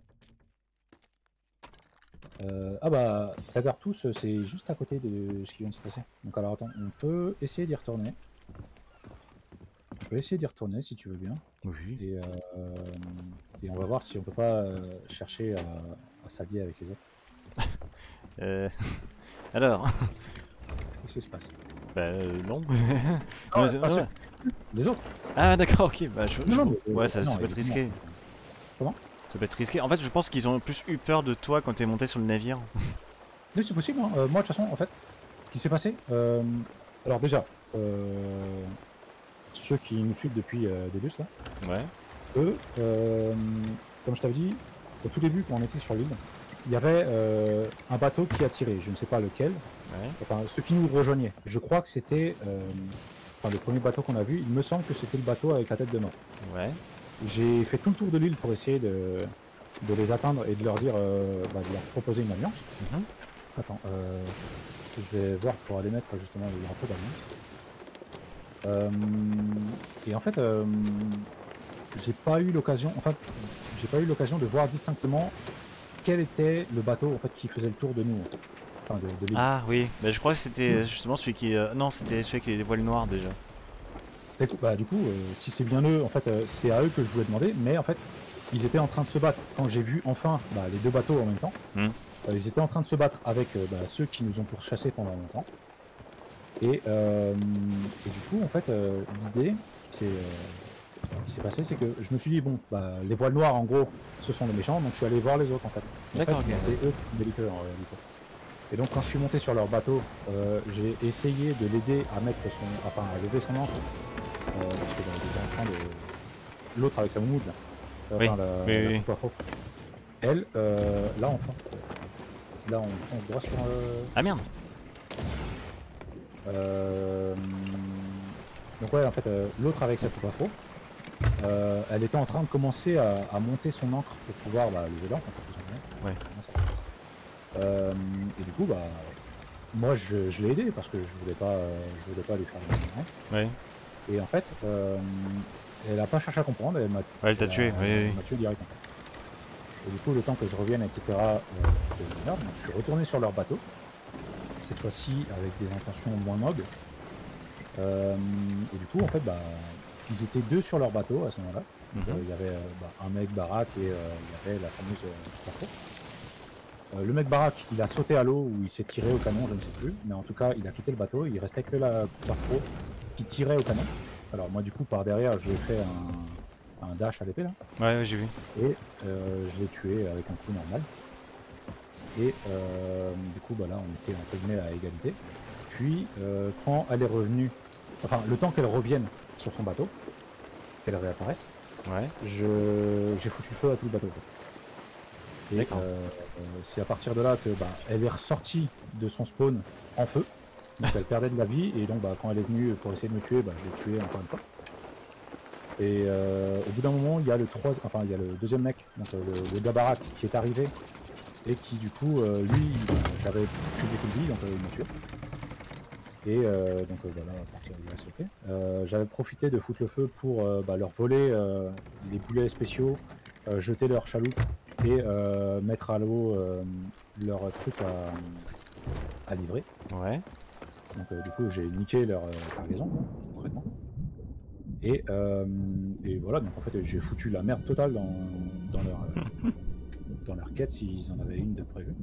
Euh, ah bah, Tagartus, c'est juste à côté de ce qui vient de se passer. Donc alors attends, on peut essayer d'y retourner. On peut essayer d'y retourner si tu veux bien. Oui. Et, euh, et on va voir si on peut pas euh, chercher à, à s'allier avec les autres. Euh... Alors. Qu'est-ce qui se passe? Bah euh, non. Ah, Non, c'est- pas ouais. sûr. Les autres? Ah d'accord, ok. Bah, je, Non, je- non, mais, ouais, euh, ça, non, ça peut être évidemment. risqué. Comment? Ça peut être risqué. En fait, je pense qu'ils ont plus eu peur de toi quand t'es monté sur le navire. Oui, c'est possible. Hein. Euh, moi, de toute façon, en fait, ce qui s'est passé. Euh, alors déjà, euh, ceux qui nous suivent depuis euh, Débus, là, Ouais. eux, euh, comme je t'avais dit, au tout début, quand on était sur l'île, il y avait euh, un bateau qui a tiré. Je ne sais pas lequel. Ouais. Enfin, ceux qui nous rejoignaient. Je crois que c'était euh, enfin, le premier bateau qu'on a vu. Il me semble que c'était le bateau avec la tête de mort. Ouais. J'ai fait tout le tour de l'île pour essayer de, de les atteindre et de leur dire, euh, bah, de leur proposer une alliance. Mhm. Attends, euh, je vais voir pour aller mettre justement le drapeau d'alliance. Euh, et en fait, euh, j'ai pas eu l'occasion, en fait, j'ai pas eu l'occasion de voir distinctement quel était le bateau en fait qui faisait le tour de nous. enfin de, de l'île. Ah oui, bah, je crois que c'était justement celui qui... euh, Non, c'était celui avec les voiles noirs déjà. Et du- Bah, du coup, euh, si c'est bien eux, en fait, euh, c'est à eux que je voulais demander, mais en fait, ils étaient en train de se battre. Quand j'ai vu enfin bah, les deux bateaux en même temps, Hmm. euh, ils étaient en train de se battre avec euh, bah, ceux qui nous ont pourchassés pendant longtemps. Et, euh, et du coup, en fait, euh, l'idée c'est, euh, qui s'est passée, c'est que je me suis dit, bon, bah, les voiles noires, en gros, ce sont les méchants, donc je suis allé voir les autres, en fait. En D'accord, fait, ok. c'est eux qui me déliquent en réalité. Et donc, quand je suis monté sur leur bateau, euh, j'ai essayé de l'aider à mettre son, enfin, à lever son ancre, euh, parce que bah, il était en train de, l'autre avec sa moumoute, là, Euh, Oui, enfin, la, oui, la oui. coupe afro. Elle, euh, là, enfin, là, on fonce droit sur. Euh, Ah merde. euh, donc ouais, en fait, euh, l'autre avec sa coupe afro, euh, elle était en train de commencer à, à monter son ancre pour pouvoir bah, lever l'ancre, en fait, tout simplement. Ouais. Comment ça se passe. Euh, et du coup, bah, moi, je, je l'ai aidé parce que je voulais pas, euh, je voulais pas lui faire du mal. Ouais. Et en fait, euh, elle a pas cherché à comprendre, elle m'a Ouais, elle t'a tué, elle oui, oui. m'a tué direct en fait. Et du coup, le temps que je revienne, et cetera, euh, j'étais une heure, donc je suis retourné sur leur bateau, cette fois-ci avec des intentions moins nobles. Euh, et du coup, en fait, bah, ils étaient deux sur leur bateau à ce moment-là. Donc, Mhm. euh, il y avait euh, bah, un mec baraque et euh, il y avait la fameuse euh, Afro. Euh, le mec baraque, il a sauté à l'eau ou il s'est tiré au canon, je ne sais plus. Mais en tout cas, il a quitté le bateau. Il restait que la coupe Afro qui tirait au canon. Alors moi, du coup, par derrière, je lui ai fait un, un dash à l'épée là. Ouais, ouais, j'ai vu. Et euh, je l'ai tué avec un coup normal. Et euh, du coup, bah là, on était entre guillemets à égalité. Puis, euh, quand elle est revenue, enfin, le temps qu'elle revienne sur son bateau, qu'elle réapparaisse, Ouais. je j'ai foutu feu à tout le bateau. Et D'accord. euh, euh, c'est à partir de là que bah, elle est ressortie de son spawn en feu. Donc elle perdait de la vie. Et donc bah, quand elle est venue pour essayer de me tuer, bah, je l'ai tué encore une fois. Et euh, au bout d'un moment, il y a le trois... enfin, il y a le deuxième mec, donc euh, le, le gars baraque, qui est arrivé et qui du coup, euh, lui, bah, j'avais plus beaucoup de vie, donc euh, il m'a tué. Et euh, donc euh, voilà, à partir de là, c'est ok. Euh, j'avais profité de foutre le feu pour euh, bah, leur voler euh, les boulets spéciaux, euh, jeter leur chaloupe et euh, mettre à l'eau euh, leur truc à, à livrer. Ouais. Donc euh, du coup, j'ai niqué leur euh, cargaison, concrètement. Et, euh, et voilà, donc en fait, j'ai foutu la merde totale dans, dans leur euh, dans leur quête s'ils en avaient une de prévue.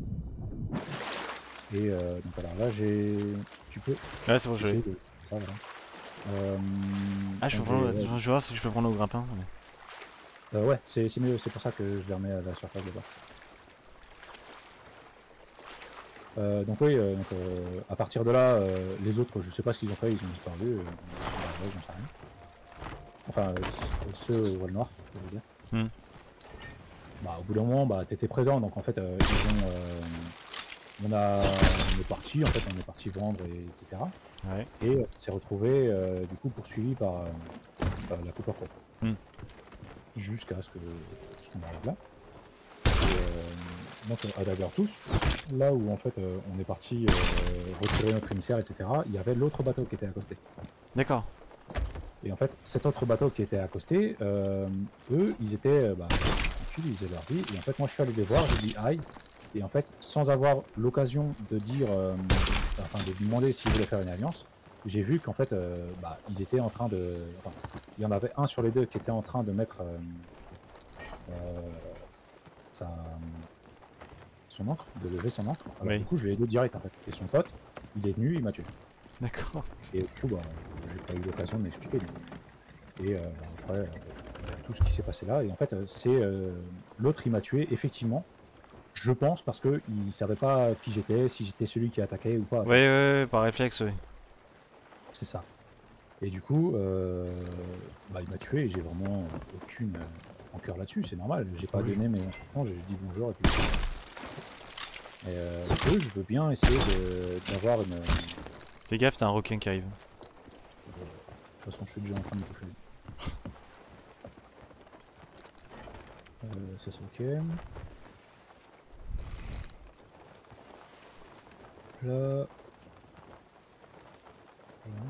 Et euh, donc alors là, j'ai, tu peux Ouais, c'est bon, je essayer vais. de ça, voilà. Euh, Ah, je peux donc prendre... j'ai- Je vais voir si je peux prendre au grappin. Ouais. Euh, ouais, c'est c'est mieux, c'est pour ça que je les remets à la surface de bas. Euh, donc oui, euh, donc, euh, à partir de là, euh, les autres, je sais pas ce qu'ils ont fait, ils ont disparu, euh, ils sont j'en sais rien. Enfin, euh, ceux au voile noir, je veux dire. Hmm. Bah, au bout d'un moment, bah, t'étais présent, donc en fait, euh, ils ont, euh, on, a, on est parti, en fait, on est parti vendre, et, etc. Ouais. Et on s'est retrouvé, euh, du coup, poursuivi par euh, euh, la coupe afro. Hmm. Jusqu'à ce que ce qu'on arrive là. Et, euh, donc à Daggertooth, là où en fait euh, on est parti euh, retirer notre émissaire, et cetera, il y avait l'autre bateau qui était accosté. D'accord. Et en fait, cet autre bateau qui était accosté, euh, eux, ils étaient euh, bah, tranquilles, ils faisaient leur vie. Et en fait, moi je suis allé les voir, j'ai dit aïe. Et en fait, sans avoir l'occasion de dire, euh, enfin de demander s'ils voulaient faire une alliance, j'ai vu qu'en fait, euh, bah, ils étaient en train de. Enfin, il y en avait un sur les deux qui était en train de mettre euh, euh, sa, son encre, de lever son encre. Alors Oui. du coup, je l'ai aidé direct en fait. Et son pote, il est venu, il m'a tué. D'accord. Et du coup, bah, j'ai pas eu l'occasion de m'expliquer. Et euh, bah, après, euh, tout ce qui s'est passé là. Et en fait, euh, c'est euh, l'autre, il m'a tué effectivement. Je pense parce que il savait pas qui j'étais, si j'étais celui qui attaquait ou pas. Ouais, ouais, ouais, par réflexe, oui. C'est ça. Et du coup, euh, bah, il m'a tué et j'ai vraiment aucune euh, rancœur là-dessus. C'est normal. J'ai pas Oui. donné mes instructions, j'ai juste dit bonjour et puis. Et euh, eux, je veux bien essayer d'avoir une. Fais gaffe, t'as un requin qui arrive. De toute façon, je suis déjà en train de m'étouffer. Euh, ça c'est ok. Là. Voilà.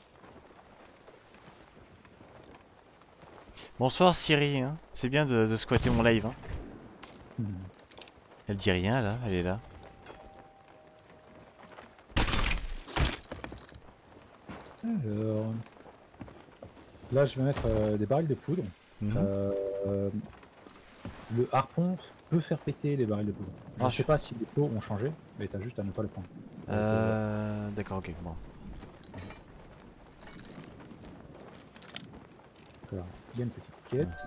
Bonsoir Siri, hein. C'est bien de, de squatter mon live. Hein. Hmm. Elle dit rien là, elle est là. Alors... Là, je vais mettre euh, des barils de poudre. Mhm. Euh, euh, le harpon peut faire péter les barils de poudre. Je Ah, ne sais je- pas si les pots ont changé, mais t'as juste à ne pas le prendre. Donc, euh, Euh... D'accord, ok, bon. alors, il y a une petite quête.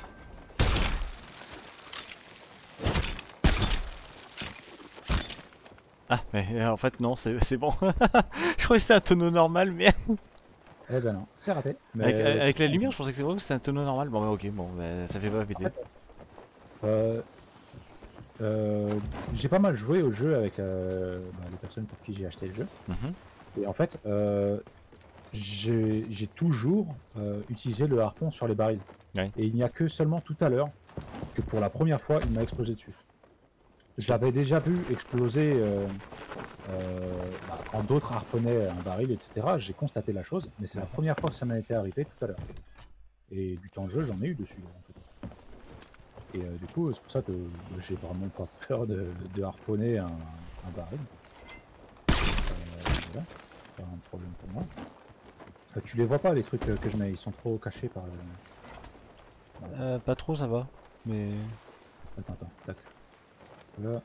Ah, mais euh, en fait, non, c'est c'est bon. Je croyais que c'était un tonneau normal, mais Eh ben non, c'est raté. Mais avec, avec la lumière, je pensais que c'est vrai que c'était un tonneau normal. Bon, bah, ok, bon, bah, ça fait pas péter. Euh, euh, j'ai pas mal joué au jeu avec euh, bah, les personnes pour qui j'ai acheté le jeu. Mhm. Et en fait, euh, j'ai j'ai toujours euh, utilisé le harpon sur les barils. Ouais. Et il n'y a que seulement tout à l'heure que pour la première fois, il m'a explosé dessus. Je l'avais déjà vu exploser euh, euh, bah, quand d'autres harponnaient un baril, et cetera. J'ai constaté la chose, mais c'est la première fois que ça m'a été arrivé tout à l'heure. Et du temps de jeu, j'en ai eu dessus. En fait. Et euh, du coup, c'est pour ça que j'ai vraiment pas peur de, de harponner un, un baril. Euh, voilà, c'est pas un problème pour moi. Euh, tu les vois pas les trucs euh, que je mets, ils sont trop cachés par le... Voilà. Euh, pas trop, ça va. Mais. Attends, attends, tac. Là,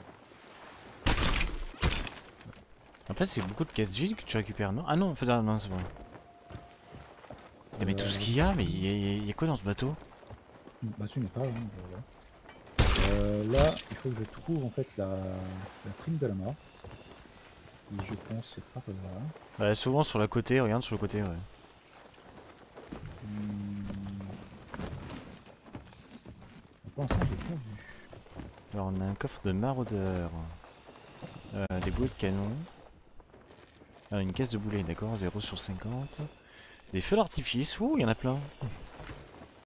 En fait, c'est beaucoup de caisses vides que tu récupères, non? Ah non, en fait, ah, non, c'est bon. Eh, mais tout ce qu'il y a, mais il y, a- il y a quoi dans ce bateau? bah si, mais pas, hein, voilà. Euh, là, il faut que je trouve en fait la, la prime de la mort. Et je pense c'est par là. Ouais, souvent sur la côté, regarde sur le côté, ouais. Hum... Pour l'instant, j'ai pas vu. Alors, on a un coffre de maraudeur. Euh, des bouées de canon. Ah, une caisse de boulets, d'accord, zéro sur cinquante. Des feux d'artifice, ouh, il y en a plein.